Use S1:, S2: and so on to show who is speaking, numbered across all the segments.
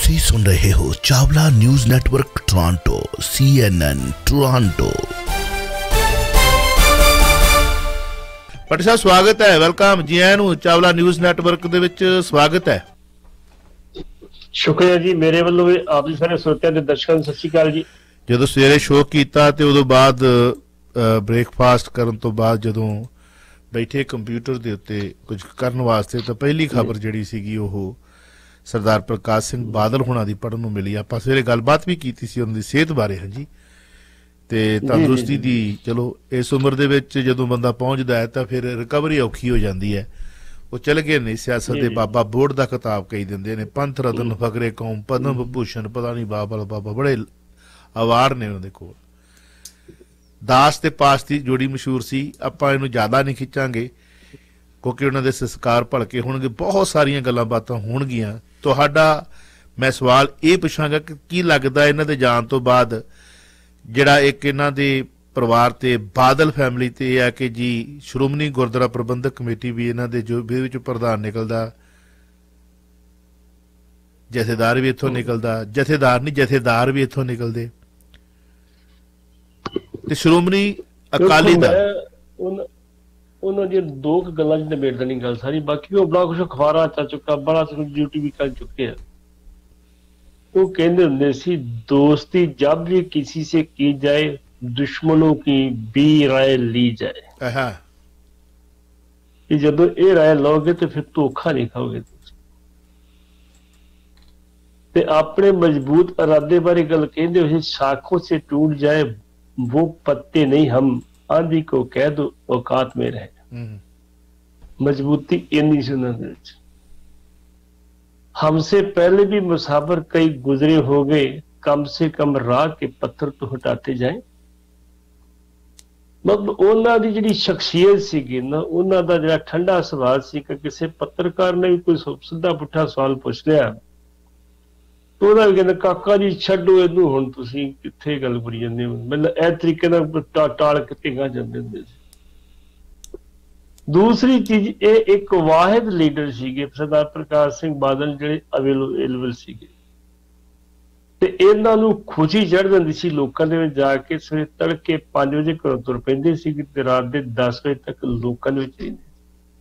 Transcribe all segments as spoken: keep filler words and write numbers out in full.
S1: ਤੁਸੀਂ ਸੁਣ ਰਹੇ ਹੋ Chawla news network Toronto C N N Toronto. Patiala ਸਾਹਿਬ ਸਵਾਗਤ ਹੈ, ਵੈਲਕਮ ਜੀ ਆਇਆਂ ਨੂੰ ਚਾਵਲਾ ਨਿਊਜ਼ ਨੈਟਵਰਕ ਦੇ ਵਿੱਚ ਸਵਾਗਤ ਹੈ।
S2: ਸ਼ੁਕਰੀਆ ਜੀ, ਮੇਰੇ ਵੱਲੋਂ ਵੀ ਆਪ ਜੀ ਸਾਰੇ ਸਰੋਤਿਆਂ ਦੇ ਦਰਸ਼ਕਾਂ ਨੂੰ ਸਤਿ ਸ਼੍ਰੀ ਅਕਾਲ ਜੀ।
S1: ਜਦੋਂ ਸਵੇਰੇ ਸ਼ੋਅ ਕੀਤਾ ਤੇ ਉਦੋਂ ਬਾਅਦ ਬ੍ਰੇਕਫਾਸਟ ਕਰਨ ਤੋਂ ਬਾਅਦ ਜਦੋਂ ਬੈਠੇ ਕੰਪਿਊਟਰ ਦੇ ਉੱਤੇ ਕੁਝ ਕਰਨ ਵਾਸਤੇ ਤਾਂ ਪਹਿਲੀ ਖਬਰ ਜਿਹੜੀ ਸੀਗੀ ਉਹ ਸਰਦਾਰ ਪ੍ਰਕਾਸ਼ ਸਿੰਘ ਬਾਦਲ ਹੋਣਾ ਦੀ ਪੜ੍ਹਨ ਨੂੰ ਮਿਲੀ। ਆਪਾਂ ਸਵੇਰੇ ਗੱਲਬਾਤ ਵੀ ਕੀਤੀ ਸੀ ਉਹਨਾਂ ਦੀ ਸਿਹਤ ਬਾਰੇ, ਹਾਂਜੀ, ਤੇ ਤੰਦਰੁਸਤੀ ਦੀ। ਚਲੋ ਇਸ ਉਮਰ ਦੇ ਵਿੱਚ ਜਦੋਂ ਬੰਦਾ ਪਹੁੰਚਦਾ ਹੈ ਤਾਂ ਫਿਰ ਰਿਕਵਰੀ ਔਖੀ ਹੋ ਜਾਂਦੀ ਹੈ। ਉਹ ਚਲ ਗਏ ਨੇ ਸਿਆਸਤ ਦੇ ਬਾਬਾ, ਬੋਰਡ ਦਾ ਖਿਤਾਬ ਕਹੀ ਦਿੰਦੇ ਨੇ, ਪੰਥ ਰਤਨ ਫਕਰੇ ਕੌਮ, ਪਦਮ ਵਿਭੂਸ਼ਣ, ਪਤਾ ਨਹੀਂ ਬਾਬਾ ਬਾਬਾ, ਬੜੇ ਅਵਾਰਡ ਨੇ ਉਹਨਾਂ ਦੇ ਕੋਲ। ਦਾਸ ਤੇ ਪਾਸ ਦੀ ਜੋੜੀ ਮਸ਼ਹੂਰ ਸੀ। ਆਪਾਂ ਇਹਨੂੰ ਜ਼ਿਆਦਾ ਨਹੀਂ ਖਿੱਚਾਂਗੇ ਕਿਉਂਕਿ ਉਹਨਾਂ ਦੇ ਸੰਸਕਾਰ ਭਲਕੇ ਹੋਣਗੇ, ਬਹੁਤ ਸਾਰੀਆਂ ਗੱਲਾਂ ਬਾਤਾਂ ਹੋਣਗੀਆਂ। ਤੁਹਾਡਾ ਮੈਂ ਸਵਾਲ ਇਹ ਪੁੱਛਾਂਗਾ ਕਿ ਕੀ ਲੱਗਦਾ ਇਹਨਾਂ ਦੇ ਜਾਣ ਤੋਂ ਬਾਅਦ ਜਿਹੜਾ ਇੱਕ ਇਹਨਾਂ ਦੇ ਪਰਿਵਾਰ ਤੇ ਬਾਦਲ ਫੈਮਿਲੀ ਤੇ ਇਹ ਹੈ ਕਿ ਜੀ ਸ਼੍ਰੋਮਣੀ ਗੁਰਦੁਆਰਾ ਪ੍ਰਬੰਧਕ ਕਮੇਟੀ ਵੀ ਇਹਨਾਂ ਦੇ ਜੋ ਵਿੱਚ ਪ੍ਰਧਾਨ ਨਿਕਲਦਾ, ਜਥੇਦਾਰ ਵੀ ਇੱਥੋਂ ਨਿਕਲਦਾ, ਜਥੇਦਾਰ ਨਹੀਂ ਜਥੇਦਾਰ ਵੀ ਇੱਥੋਂ ਨਿਕਲਦੇ, ਤੇ ਸ਼੍ਰੋਮਣੀ ਅਕਾਲੀ ਦਲ
S2: ਉਹਨਾਂ ਦੀਆਂ ਦੋ ਕੁ ਗੱਲਾਂ ਚ ਨਿਬੇੜ ਦੇਣੀ ਗੱਲ ਸਾਰੀ। ਬਾਕੀ ਉਹ ਬੜਾ ਕੁਛ ਅਖਬਾਰਾਂ ਚੱਲ ਚੁੱਕਾ, ਬੜਾ ਕੁਛ ਡਿਊਟੀ ਵੀ ਕਰ ਚੁੱਕੇ ਆ। ਉਹ ਕਹਿੰਦੇ ਹੁੰਦੇ ਸੀ, ਦੋਸਤੀ ਜਬ ਵੀ ਕਿਸੇ ਸੇ ਕੀ ਜਾਏ ਦੁਸ਼ਮਣों की भी राय ली जाए। ਕਿ ਜਦੋਂ ਇਹ ਰਾਏ ਲਓਗੇ ਤੇ ਫਿਰ ਧੋਖਾ ਨਹੀਂ ਖਾਓਗੇ ਤੁਸੀਂ। ਤੇ ਆਪਣੇ ਮਜ਼ਬੂਤ ਇਰਾਦੇ ਬਾਰੇ ਗੱਲ ਕਹਿੰਦੇ ਹੋਏ, ਸ਼ਾਖੋਂ ਸੇ ਟूट जाए वो पत्ते नहीं, हम आंधी को कह दो औकात में रहे। मजबूती इन्नी से उन्होंने, हमसे पहले भी मुसाफिर कई गुजरे हो गए, कम से कम राह के पत्थर तो हटाते जाए। मतलब ਉਹਨਾਂ ਦੀ ਜਿਹੜੀ ਸ਼ਖਸੀਅਤ ਸੀਗੀ ਨਾ, ਉਹਨਾਂ ਦਾ ਜਿਹੜਾ ਠੰਡਾ ਸੁਭਾਅ ਸੀ ਕਿ ਕਿਸੇ ਪੱਤਰਕਾਰ ਨੇ ਵੀ ਕੋਈ ਸਿੱਧਾ ਪੁੱਠਾ ਸਵਾਲ ਪੁੱਛ ਲਿਆ ਉਹਦਾ ਵੀ ਕਹਿੰਦਾ, ਕਾਕਾ ਜੀ ਛੱਡੋ ਇਹਨੂੰ, ਹੁਣ ਤੁਸੀਂ ਕਿੱਥੇ ਗੱਲ ਕਰੀ ਜਾਂਦੇ ਹੋ। ਮਤਲਬ ਇਹ ਤਰੀਕੇ ਨਾਲ ਟਾਲ ਕੇ ਢਿੰਗਾ ਜਾਂਦੇ ਹੁੰਦੇ ਸੀ। ਦੂਸਰੀ ਚੀਜ਼, ਇਹ ਇੱਕ ਵਾਹਿਦ ਲੀਡਰ ਸੀਗੇ ਸਰਦਾਰ ਪ੍ਰਕਾਸ਼ ਸਿੰਘ ਬਾਦਲ, ਜਿਹੜੇ ਅਵੇਲੇਬਲ ਸੀਗੇ, ਤੇ ਇਹਨਾਂ ਨੂੰ ਖੁਸ਼ੀ ਚੜ੍ਹ ਜਾਂਦੀ ਸੀ ਲੋਕਾਂ ਦੇ ਵਿੱਚ ਜਾ ਕੇ। ਸਵੇਰੇ ਤੜਕੇ ਪੰਜ ਵਜੇ ਘਰੋਂ ਤੁਰ ਪੈਂਦੇ ਸੀ ਤੇ ਰਾਤ ਦੇ ਦਸ ਵਜੇ ਤੱਕ ਲੋਕਾਂ ਦੇ ਵਿੱਚ ਰਹਿੰਦੇ,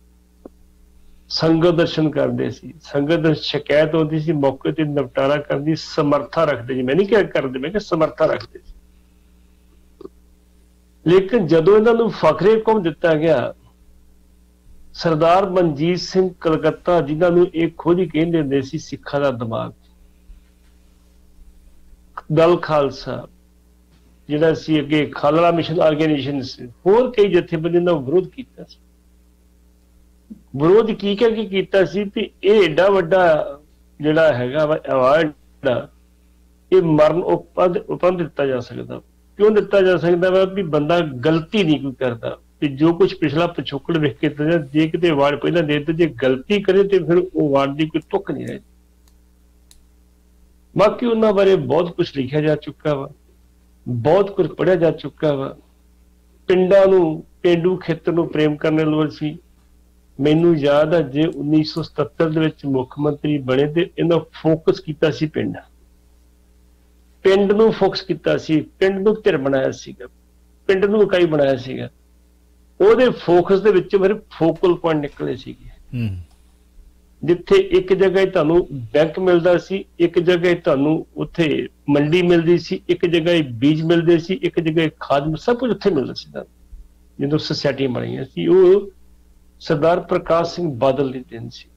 S2: ਸੰਗਤ ਦਰਸ਼ਨ ਕਰਦੇ ਸੀ। ਸੰਗਤ ਦੀ ਸ਼ਿਕਾਇਤ ਆਉਂਦੀ ਸੀ, ਮੌਕੇ ਤੇ ਨਿਪਟਾਰਾ ਕਰਨ ਦੀ ਸਮਰੱਥਾ ਰੱਖਦੇ ਸੀ। ਮੈਂ ਨਹੀਂ ਕਿਹਾ ਕਰਦੇ, ਮੈਂ ਕਿਹਾ ਸਮਰੱਥਾ ਰੱਖਦੇ ਸੀ। ਲੇਕਿਨ ਜਦੋਂ ਇਹਨਾਂ ਨੂੰ ਫਖਰੇ ਕੌਮ ਦਿੱਤਾ ਗਿਆ, ਸਰਦਾਰ ਮਨਜੀਤ ਸਿੰਘ ਕਲਕੱਤਾ, ਜਿਨ੍ਹਾਂ ਨੂੰ ਇਹ ਖੁਦ ਹੀ ਕਹਿੰਦੇ ਹੁੰਦੇ ਸੀ ਸਿੱਖਾਂ ਦਾ ਦਿਮਾਗ, ਦਲ ਖਾਲਸਾ ਜਿਹੜਾ ਸੀ, ਅੱਗੇ ਖਾਲੜਾ ਮਿਸ਼ਨ ਆਰਗੇਨਾਈਜੇਸ਼ਨ ਸੀ, ਹੋਰ ਕਈ ਜਥੇਬੰਦੀਆਂ ਦਾ ਵਿਰੋਧ ਕੀਤਾ ਸੀ। ਵਿਰੋਧ ਕੀ ਕਹਿ ਕੇ ਕੀਤਾ ਸੀ ਵੀ ਇਹ ਏਡਾ ਵੱਡਾ ਜਿਹੜਾ ਹੈਗਾ ਵਾ ਅਵਾਰਡ, ਇਹ ਮਰਨ ਉਪਦ ਉਪਨ ਦਿੱਤਾ ਜਾ ਸਕਦਾ। ਕਿਉਂ ਦਿੱਤਾ ਜਾ ਸਕਦਾ ਵਾ ਵੀ ਬੰਦਾ ਗਲਤੀ ਨਹੀਂ ਕੋਈ ਕਰਦਾ, ਤੇ ਜੋ ਕੁਝ ਪਿਛਲਾ ਪਿਛੋਕੜ ਵੇਖ ਕੇ ਜੇ ਕਿਤੇ ਅਵਾਰਡ ਪਹਿਲਾਂ ਦੇ ਦਿੱਤੇ, ਜੇ ਗਲਤੀ ਕਰੇ ਤੇ ਫਿਰ ਉਹ ਅਵਾਰਡ ਦੀ ਕੋਈ ਤੁੱਕ ਨਹੀਂ ਰਹੀ। ਬਾਕੀ ਉਹਨਾਂ ਬਾਰੇ ਬਹੁਤ ਕੁਝ ਲਿਖਿਆ ਜਾ ਚੁੱਕਾ ਵਾ, ਬਹੁਤ ਕੁਝ ਪੜ੍ਹਿਆ ਜਾ ਚੁੱਕਾ ਵਾ। ਪਿੰਡਾਂ ਨੂੰ, ਪੇਂਡੂ ਖੇਤਰ ਨੂੰ ਪ੍ਰੇਮ ਕਰਨ ਵਾਲੇ ਸੀ। ਮੈਨੂੰ ਯਾਦ ਹੈ ਜੇ ਉੱਨੀ ਸੌ ਸਤੱਤਰ ਦੇ ਵਿੱਚ ਮੁੱਖ ਮੰਤਰੀ ਬਣੇ ਤੇ ਇਹਨਾਂ ਫੋਕਸ ਕੀਤਾ ਸੀ ਪਿੰਡ ਪਿੰਡ ਨੂੰ ਫੋਕਸ ਕੀਤਾ ਸੀ, ਪਿੰਡ ਨੂੰ ਧਿਰ ਬਣਾਇਆ ਸੀਗਾ, ਪਿੰਡ ਨੂੰ ਇਕਾਈ ਬਣਾਇਆ ਸੀਗਾ। ਉਹਦੇ ਫੋਕਸ ਦੇ ਵਿੱਚ ਫਿਰ ਫੋਕਲ ਪੁਆਇੰਟ ਨਿਕਲੇ ਸੀਗੇ, ਜਿੱਥੇ ਇੱਕ ਜਗ੍ਹਾ ਤੁਹਾਨੂੰ ਬੈਂਕ ਮਿਲਦਾ ਸੀ, ਇੱਕ ਜਗ੍ਹਾ ਤੁਹਾਨੂੰ ਉੱਥੇ ਮੰਡੀ ਮਿਲਦੀ ਸੀ, ਇੱਕ ਜਗ੍ਹਾ ਬੀਜ ਮਿਲਦੇ ਸੀ, ਇੱਕ ਜਗ੍ਹਾ ਖਾਦ, ਸਭ ਕੁਝ ਉੱਥੇ ਮਿਲਦਾ ਸੀ। ਜਦੋਂ ਸੁਸਾਇਟੀਆਂ ਬਣਾਈਆਂ ਸੀ, ਉਹ ਸਰਦਾਰ ਪ੍ਰਕਾਸ਼ ਸਿੰਘ ਬਾਦਲ ਦੇ ਦਿਨ ਸੀ।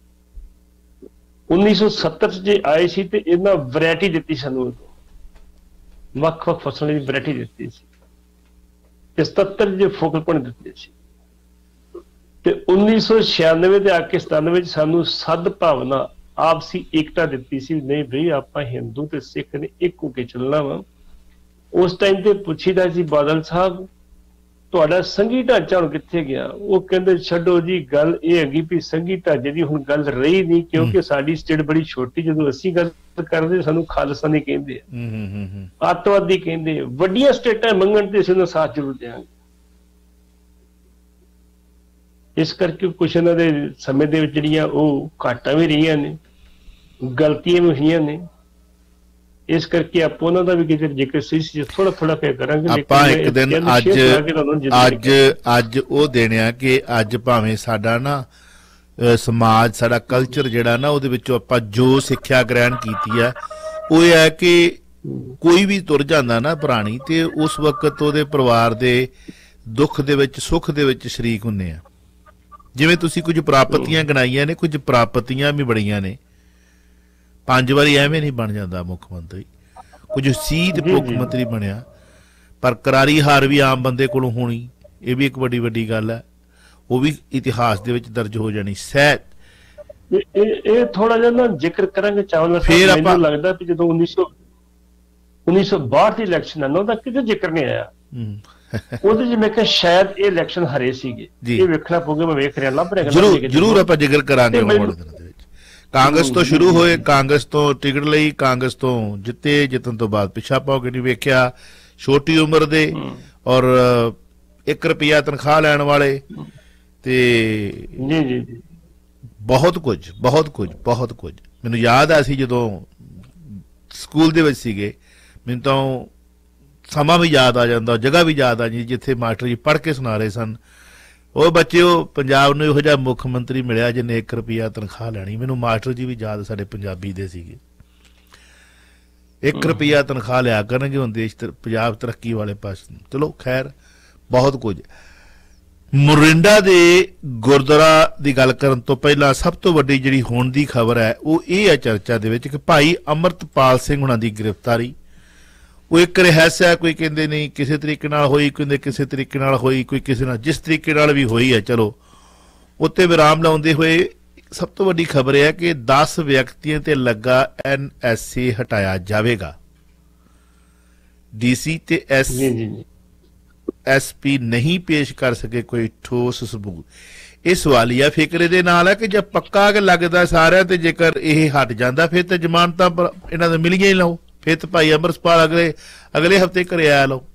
S2: ਉੱਨੀ ਸੌ ਸੱਤਰ ਚ ਜੇ ਆਏ ਸੀ ਤੇ ਇਹਨਾਂ ਵੈਰਾਇਟੀ ਦਿੱਤੀ ਸਾਨੂੰ, ਵੱਖ ਵੱਖ ਫਸਲਾਂ ਦੀ ਵੈਰਾਇਟੀ ਦਿੱਤੀ ਸੀ, ਤੇ ਸਤੱਤਰ ਜੇ ਫੋਕਲ ਪੁਆਇੰਟ ਦਿੱਤੇ ਸੀ, ਤੇ ਉੱਨੀ ਸੌ ਛਿਆਨਵੇਂ ਦੇ ਆ ਕੇ ਸਤਾਨਵੇਂ ਚ ਸਾਨੂੰ ਸਦ ਭਾਵਨਾ, ਆਪਸੀ ਏਕਤਾ ਦਿੱਤੀ ਸੀ। ਨਹੀਂ ਬਈ, ਆਪਾਂ ਹਿੰਦੂ ਤੇ ਸਿੱਖ ਨੇ ਇੱਕ ਹੋ ਕੇ ਚੱਲਣਾ ਵਾ। ਉਸ ਟਾਈਮ ਤੇ ਪੁੱਛੀਦਾ ਸੀ, ਬਾਦਲ ਸਾਹਿਬ ਤੁਹਾਡਾ ਸੰਘੀ ਢਾਂਚਾ ਹੁਣ ਕਿੱਥੇ ਗਿਆ? ਉਹ ਕਹਿੰਦੇ, ਛੱਡੋ ਜੀ, ਗੱਲ ਇਹ ਹੈਗੀ ਵੀ ਸੰਘੀ ਢਾਂਚੇ ਦੀ ਹੁਣ ਗੱਲ ਰਹੀ ਨਹੀਂ, ਕਿਉਂਕਿ ਸਾਡੀ ਸਟੇਟ ਬੜੀ ਛੋਟੀ। ਜਦੋਂ ਅਸੀਂ ਗੱਲ ਕਰਦੇ ਸਾਨੂੰ ਖਾਲਸਾਨੀ ਕਹਿੰਦੇ ਆ, ਅੱਤਵਾਦੀ ਕਹਿੰਦੇ ਆ। ਵੱਡੀਆਂ ਸਟੇਟਾਂ ਮੰਗਣ ਤੇ ਅਸੀਂ ਉਹਨਾਂ ਸਾਥ ਜ਼ਰੂਰ ਦਿਆਂਗੇ। ਇਸ ਕਰਕੇ ਕੁਛ ਇਹਨਾਂ ਦੇ ਸਮੇਂ ਦੇ ਵਿੱਚ ਜਿਹੜੀਆਂ ਉਹ ਘਾਟਾਂ ਵੀ ਰਹੀਆਂ ਨੇ, ਗਲਤੀਆਂ ਵੀ ਹੋਈਆਂ ਨੇ, ਇਸ ਕਰਕੇ ਆਪਾਂ ਉਹਨਾਂ ਦਾ ਵੀ ਕਿਤੇ ਜ਼ਿਕਰ ਸੀ ਥੋੜਾ ਥੋੜਾ ਫਿਰ ਕਰਾਂਗੇ।
S1: ਆਪਾਂ ਇੱਕ ਦਿਨ ਅੱਜ ਅੱਜ ਅੱਜ ਉਹ ਦੇਣਿਆ ਕਿ ਅੱਜ ਭਾਵੇਂ ਸਾਡਾ ਨਾ ਸਮਾਜ, ਸਾਡਾ ਕਲਚਰ ਜਿਹੜਾ ਨਾ, ਉਹਦੇ ਵਿੱਚੋਂ ਆਪਾਂ ਜੋ ਸਿੱਖਿਆ ਗ੍ਰਹਿਣ ਕੀਤੀ ਹੈ ਉਹ ਇਹ ਹੈ ਕਿ ਕੋਈ ਵੀ ਤੁਰ ਜਾਂਦਾ ਨਾ ਪੁਰਾਣੀ, ਤੇ ਉਸ ਵਕਤ ਉਹਦੇ ਪਰਿਵਾਰ ਦੇ ਦੁੱਖ ਦੇ ਵਿੱਚ ਸੁੱਖ ਦੇ ਵਿੱਚ ਸ਼ਰੀਕ ਹੁੰਦੇ ਆ। ਜਿਵੇਂ ਤੁਸੀਂ ਕੁਝ ਪ੍ਰਾਪਤੀਆਂ ਗਿਣਾਈਆਂ ਨੇ, ਕੁਝ ਪ੍ਰਾਪਤੀਆਂ ਵੀ ਬੜੀਆਂ ਨੇ। ਪੰਜ ਵਾਰੀ ਐਵੇਂ ਨਹੀਂ ਬਣ ਜਾਂਦਾ ਮੁੱਖ ਮੰਤਰੀ, ਕੁਝ ਸੀ ਤੇ ਮੁੱਖ ਮੰਤਰੀ ਬਣਿਆ, ਪਰ ਕਰਾਰੀ ਹਾਰ ਵੀ ਆਮ ਬੰਦੇ ਕੋਲੋਂ ਹੋਣੀ, ਇਹ ਵੀ ਇੱਕ ਵੱਡੀ ਵੱਡੀ ਗੱਲ ਹੈ, ਉਹ ਵੀ ਇਤਿਹਾਸ ਦੇ ਵਿੱਚ ਦਰਜ ਹੋ ਜਾਣੀ। ਸਹਿ
S2: ਇਹ ਥੋੜਾ ਜਿਹਾ ਨਾ ਜ਼ਿਕਰ ਕਰਾਂਗੇ ਚਾਵਲਾ ਸਾਹਿਬ। ਮੈਨੂੰ ਲੱਗਦਾ ਕਿ ਜਦੋਂ ਉੱਨੀ ਸੌ ਉੱਨੀ ਸੌ ਬਾਹਠ ਦੀ ਇਲੈਕਸ਼ਨ ਹੈ ਨਾ, ਉਹਦਾ ਕਿਤੇ ਜ਼ਿਕਰ ਨਹੀਂ ਆਇਆ। ਉਹਦੇ ਚ ਮੈਂ ਕਿਹਾ ਸ਼ਾਇਦ ਇਹ ਇਲੈਕਸ਼ਨ ਹਰੇ ਸੀਗੇ, ਇਹ ਵੇਖਣਾ ਪਊਗਾ, ਮੈਂ ਵੇਖ ਰਿਹਾ ਲੱਭ ਰਿਹਾ।
S1: ਜ਼ਰੂਰ ਜ਼ਰੂਰ ਆਪਾਂ ਜ਼ਿਕਰ ਕਰਾਂਗੇ। ਕਾਂਗਰਸ ਤੋਂ ਸ਼ੁਰੂ ਹੋਏ, ਕਾਂਗਰਸ ਤੋਂ ਟਿਕਟ ਲਈ, ਕਾਂਗਰਸ ਤੋਂ ਜਿੱਤੇ, ਜਿੱਤਣ ਤੋਂ ਬਾਅਦ ਪਿੱਛਾ ਪਾਓ ਕੇ ਨਹੀਂ ਵੇਖਿਆ, ਛੋਟੀ ਉਮਰ ਦੇ ਔਰ ਇੱਕ ਰੁਪਈਆ ਤਨਖਾਹ ਲੈਣ ਵਾਲੇ, ਤੇ
S2: ਜੀ ਜੀ ਜੀ
S1: ਬਹੁਤ ਕੁਝ ਬਹੁਤ ਕੁਝ ਬਹੁਤ ਕੁਝ ਮੈਨੂੰ ਯਾਦ ਆ, ਅਸੀਂ ਜਦੋਂ ਸਕੂਲ ਦੇ ਵਿੱਚ ਸੀਗੇ, ਮੈਨੂੰ ਤਾਂ ਸਮਾਂ ਵੀ ਯਾਦ ਆ ਜਾਂਦਾ, ਜਗ੍ਹਾ ਵੀ ਯਾਦ ਆ ਜੀ ਜਿੱਥੇ ਮਾਸਟਰ ਜੀ ਪੜ੍ਹ ਕੇ ਸੁਣਾ ਰਹੇ ਸਨ। ਉਹ ਬੱਚਿਓ, ਪੰਜਾਬ ਨੂੰ ਇਹੋ ਜਿਹਾ ਮੁੱਖ ਮੰਤਰੀ ਮਿਲਿਆ ਜਿਹਨੇ ਇੱਕ ਰੁਪਈਆ ਤਨਖਾਹ ਲੈਣੀ। ਮੈਨੂੰ ਮਾਸਟਰ ਜੀ ਵੀ ਯਾਦ ਸਾਡੇ ਪੰਜਾਬੀ ਦੇ ਸੀਗੇ, ਇੱਕ ਰੁਪਈਆ ਤਨਖਾਹ ਲਿਆ ਕਰਨਗੇ ਹੁਣ ਦੇਸ਼ ਪੰਜਾਬ ਤਰੱਕੀ ਵਾਲੇ ਪਾਸੇ। ਚਲੋ ਖੈਰ, ਬਹੁਤ ਕੁਝ। ਮੋਰਿੰਡਾ ਦੇ ਗੁਰਦੁਆਰਾ ਦੀ ਗੱਲ ਕਰਨ ਤੋਂ ਪਹਿਲਾਂ ਸਭ ਤੋਂ ਵੱਡੀ ਜਿਹੜੀ ਹੁਣ ਦੀ ਖਬਰ ਹੈ ਉਹ ਇਹ ਹੈ ਚਰਚਾ ਦੇ ਵਿੱਚ ਕਿ ਭਾਈ ਅਮਰਤਪਾਲ ਸਿੰਘ ਹੁਣਾਂ ਦੀ ਗ੍ਰਿਫਤਾਰੀ। ਉਹ ਇੱਕ ਰਹੱਸ ਹੈ, ਕੋਈ ਕਹਿੰਦੇ ਨਹੀਂ ਕਿਸੇ ਤਰੀਕੇ ਨਾਲ ਹੋਈ, ਕਹਿੰਦੇ ਕਿਸੇ ਤਰੀਕੇ ਨਾਲ ਹੋਈ, ਕੋਈ ਕਿਸੇ ਨਾਲ, ਜਿਸ ਤਰੀਕੇ ਨਾਲ ਵੀ ਹੋਈ ਹੈ। ਚਲੋ ਉੱਤੇ ਵਿਰਾਮ ਲਾਉਂਦੇ ਹੋਏ ਸਭ ਤੋਂ ਵੱਡੀ ਖਬਰ ਇਹ ਹੈ ਕਿ ਦਸ ਵਿਅਕਤੀਆਂ ਤੇ ਲੱਗਾ ਐਨ ਐਸ ਏ ਹਟਾਇਆ ਜਾਵੇਗਾ। ਡੀਸੀ ਤੇ ਐਸ ਐਸ ਪੀ ਨਹੀਂ ਪੇਸ਼ ਕਰ ਸਕੇ ਕੋਈ ਠੋਸ ਸਬੂਤ। ਇਹ ਸਵਾਲੀਆ ਫਿਕਰੇ ਦੇ ਨਾਲ ਹੈ ਕਿ ਜੇ ਪੱਕਾ ਕਿ ਲੱਗਦਾ ਸਾਰਿਆਂ ਤੇ, ਜੇਕਰ ਇਹ ਹਟ ਜਾਂਦਾ ਫਿਰ ਤੇ ਜ਼ਮਾਨਤਾਂ ਇਹਨਾਂ ਦੇ ਮਿਲੀਆਂ ਹੀ ਲਓ, ਫਿਰ ਤੇ ਭਾਈ ਅਮਰਤਪਾਲ ਅਗਲੇ ਅਗਲੇ ਹਫ਼ਤੇ ਘਰੇ ਆਇਆ ਲਓ।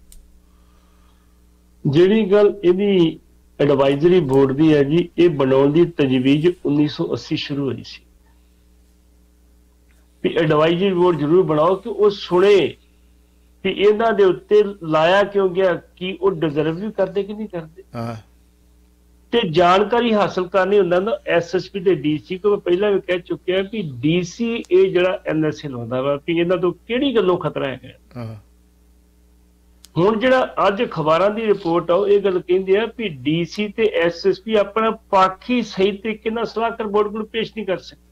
S2: ਜਿਹੜੀ ਗੱਲ ਇਹਦੀ ਐਡਵਾਈਜ਼ਰੀ ਬੋਰਡ ਦੀ ਹੈ ਜੀ, ਇਹ ਬਣਾਉਣ ਦੀ ਤਜਵੀਜ਼ ਉੱਨੀ ਸੌ ਅੱਸੀ ਸ਼ੁਰੂ ਹੋਈ ਸੀ ਵੀ ਐਡਵਾਈਜ਼ਰੀ ਬੋਰਡ ਜ਼ਰੂਰ ਬਣਾਓ ਕਿ ਉਹ ਸੁਣੇ ਕਿ ਇਹਨਾਂ ਦੇ ਉੱਤੇ ਲਾਇਆ ਕਿਉਂ ਗਿਆ, ਕੀ ਉਹ ਡਿਜ਼ਰਵ ਵੀ ਕਰਦੇ ਕਿ ਨਹੀਂ ਕਰਦੇ, ਤੇ ਜਾਣਕਾਰੀ ਹਾਸਲ ਕਰਨੀ ਹੁੰਦਾ ਨਾ ਐਸ ਐਸ ਪੀ ਤੇ ਡੀਸੀ ਕੋ। ਮੈਂ ਪਹਿਲਾਂ ਵੀ ਕਹਿ ਚੁੱਕਿਆ ਵੀ ਡੀਸੀ ਇਹ ਜਿਹੜਾ ਐਨ ਐਸ ਏ ਲਾਉਂਦਾ ਵਾ ਵੀ ਇਹਨਾਂ ਤੋਂ ਕਿਹੜੀ ਗੱਲੋਂ ਖਤਰਾ ਹੈਗਾ। ਹੁਣ ਜਿਹੜਾ ਅੱਜ ਅਖਬਾਰਾਂ ਦੀ ਰਿਪੋਰਟ ਆ, ਇਹ ਗੱਲ ਕਹਿੰਦੇ ਆ ਵੀ ਡੀਸੀ ਤੇ ਐਸ ਐਸ ਪੀ ਆਪਣਾ ਪੱਖ ਹੀ ਸਹੀ ਤਰੀਕੇ ਨਾਲ ਸਲਾਹਕਾਰ ਬੋਰਡ ਕੋਲ ਪੇਸ਼ ਨਹੀਂ ਕਰ ਸਕਦੇ।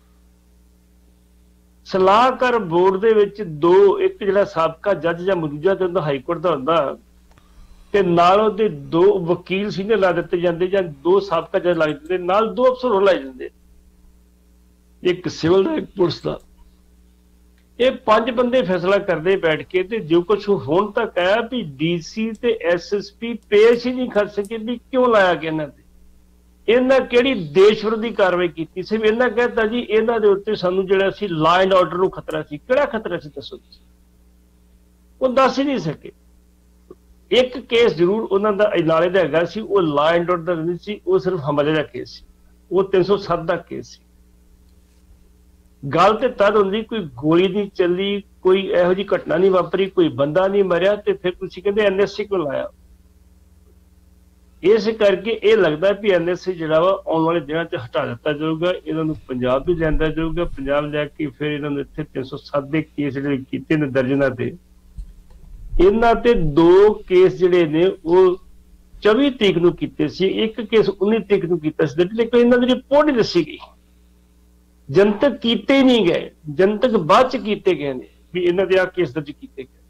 S2: ਸਲਾਹਕਾਰ ਬੋਰਡ ਦੇ ਵਿੱਚ ਦੋ, ਇੱਕ ਜਿਹੜਾ ਸਾਬਕਾ ਜੱਜ ਜਾਂ ਮੌਜੂਦਾ ਤੇ ਹੁੰਦਾ ਹਾਈ ਕੋਰਟ ਦਾ ਹੁੰਦਾ, ਤੇ ਨਾਲ ਉਹਦੇ ਦੋ ਵਕੀਲ ਸੀਨੀਅਰ ਲਾ ਦਿੱਤੇ ਜਾਂਦੇ, ਜਾਂ ਦੋ ਸਾਬਕਾ ਜੱਜ ਲਾ ਦਿੰਦੇ, ਨਾਲ ਦੋ ਅਫਸਰ ਹੋਰ ਲਾਏ ਜਾਂਦੇ, ਇੱਕ ਸਿਵਲ ਦਾ ਇੱਕ ਪੁਲਿਸ ਦਾ। ਇਹ ਪੰਜ ਬੰਦੇ ਫੈਸਲਾ ਕਰਦੇ ਬੈਠ ਕੇ, ਤੇ ਜੋ ਕੁਛ ਹੁਣ ਤੱਕ ਆਇਆ ਵੀ ਡੀਸੀ ਤੇ ਐਸ ਐਸ ਪੀ ਪੇਸ਼ ਹੀ ਨਹੀਂ ਕਰ ਸਕੇ ਵੀ ਕਿਉਂ ਲਾਇਆ ਗਿਆ ਇਹਨਾਂ ਤੇ, ਇਹਨਾਂ ਕਿਹੜੀ ਦੇਸ਼ ਵਿਰੋਧੀ ਕਾਰਵਾਈ ਕੀਤੀ ਸੀ। ਇਹਨਾਂ ਕਹਿਤਾ ਜੀ ਇਹਨਾਂ ਦੇ ਉੱਤੇ ਸਾਨੂੰ ਜਿਹੜਾ ਸੀ ਲਾ ਐਂਡ ਆਰਡਰ ਨੂੰ ਖਤਰਾ ਸੀ। ਕਿਹੜਾ ਖਤਰਾ ਸੀ ਦੱਸੋ ਤੁਸੀਂ? ਉਹ ਦੱਸ ਹੀ ਨਹੀਂ ਸਕੇ। ਇੱਕ ਕੇਸ ਜ਼ਰੂਰ ਉਹਨਾਂ ਦਾ ਨਾਲੇ ਦਾ ਹੈਗਾ ਸੀ, ਉਹ ਲਾ ਐਂਡ ਆਰਡਰ ਨਹੀਂ ਸੀ, ਉਹ ਸਿਰਫ ਹਮਲੇ ਦਾ ਕੇਸ ਸੀ, ਉਹ ਤਿੰਨ ਸੌ ਸੱਤ ਦਾ ਕੇਸ ਸੀ। ਗੱਲ ਤੇ ਤਦ ਹੁੰਦੀ ਕੋਈ ਗੋਲੀ ਨਹੀਂ ਚੱਲੀ, ਕੋਈ ਇਹੋ ਜਿਹੀ ਘਟਨਾ ਨਹੀਂ ਵਾਪਰੀ, ਕੋਈ ਬੰਦਾ ਨਹੀਂ ਮਰਿਆ, ਤੇ ਫਿਰ ਤੁਸੀਂ ਕਹਿੰਦੇ ਐਨ ਐਸ ਏ ਕਿਉਂ ਲਾਇਆ? ਇਸ ਕਰਕੇ ਇਹ ਲੱਗਦਾ ਵੀ ਐਨ ਐਸ ਏ ਜਿਹੜਾ ਵਾ ਆਉਣ ਵਾਲੇ ਦਿਨਾਂ 'ਚ ਹਟਾ ਦਿੱਤਾ ਜਾਊਗਾ। ਇਹਨਾਂ ਨੂੰ ਪੰਜਾਬ ਵੀ ਲਿਆਂਦਾ ਜਾਊਗਾ, ਪੰਜਾਬ ਲੈ ਕੇ ਫਿਰ ਇਹਨਾਂ ਨੂੰ ਇੱਥੇ ਤਿੰਨ ਸੌ ਸੱਤ ਦੇ ਕੇਸ ਜਿਹੜੇ ਕੀਤੇ ਨੇ ਦਰਜਨਾਂ ਤੇ, ਇਹਨਾਂ ਤੇ ਦੋ ਕੇਸ ਜਿਹੜੇ ਨੇ ਉਹ ਚੌਵੀ ਤਰੀਕ ਨੂੰ ਕੀਤੇ ਸੀ, ਇੱਕ ਕੇਸ ਉੱਨੀ ਤਰੀਕ ਨੂੰ ਕੀਤਾ ਸੀ, ਲੇਕਿਨ ਇਹਨਾਂ ਦੀ ਰਿਪੋਰਟ ਨਹੀਂ ਦੱਸੀ ਗਈ, ਜਨਤਕ ਕੀਤੇ ਹੀ ਨਹੀਂ ਗਏ, ਜਨਤਕ ਬਾਅਦ ਚ ਕੀਤੇ ਗਏ ਨੇ ਵੀ ਇਹਨਾਂ ਦੇ ਆ ਕੇਸ ਦਰਜ ਕੀਤੇ ਗਏ।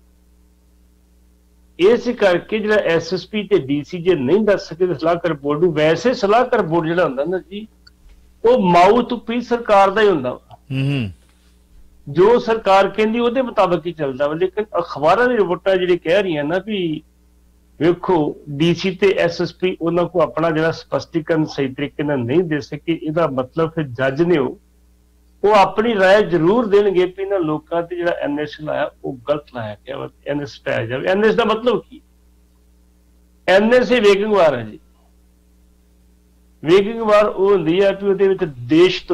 S2: ਇਸ ਕਰਕੇ ਜਿਹੜਾ ਐਸ ਐਸ ਪੀ ਤੇ ਡੀਸੀ ਜੇ ਨਹੀਂ ਦੱਸ ਸਕੇ ਸਲਾਹਕਾਰ ਬੋਰਡ ਨੂੰ, ਵੈਸੇ ਸਲਾਹਕਾਰ ਬੋਰਡ ਜਿਹੜਾ ਹੁੰਦਾ ਨਾ ਜੀ, ਉਹ ਮਾਊਥ ਪੀਸ ਸਰਕਾਰ ਦਾ ਹੀ ਹੁੰਦਾ ਵਾ, ਜੋ ਸਰਕਾਰ ਕਹਿੰਦੀ ਉਹਦੇ ਮੁਤਾਬਕ ਹੀ ਚੱਲਦਾ ਵਾ। ਲੇਕਿਨ ਅਖਬਾਰਾਂ ਦੀ ਰਿਪੋਰਟਾਂ ਜਿਹੜੀ ਕਹਿ ਰਹੀਆਂ ਨਾ ਵੀ ਵੇਖੋ ਡੀਸੀ ਤੇ ਐਸ ਐਸ ਪੀ ਉਹਨਾਂ ਕੋਲ ਆਪਣਾ ਜਿਹੜਾ ਸਪਸ਼ਟੀਕਰਨ ਸਹੀ ਤਰੀਕੇ ਨਾਲ ਨਹੀਂ ਦੇ ਸਕੇ, ਇਹਦਾ ਮਤਲਬ ਫਿਰ ਜੱਜ ਨੇ ਉਹ ਉਹ ਆਪਣੀ ਰਾਏ ਜ਼ਰੂਰ ਦੇਣਗੇ ਵੀ ਇਹਨਾਂ ਲੋਕਾਂ ਤੇ ਜਿਹੜਾ ਐਨ ਐਸ ਲਾਇਆ ਉਹ ਗਲਤ ਲਾਇਆ ਗਿਆ ਵਾ, ਐਨ ਐਸ ਹਟਾਇਆ ਜਾਵੇ। ਐਨ ਐਸ ਦਾ ਮਤਲਬ ਕੀ? ਐਨ ਐਸ ਏ ਵੇਗਿੰਗ ਵਾਰ ਹੈ ਜੀ। ਵੇਗਿੰਗ ਵਾਰ ਉਹ ਹੁੰਦੀ ਹੈ ਕਿ ਉਹਦੇ ਵਿੱਚ ਦੇਸ਼ ਧਰੋਹੀ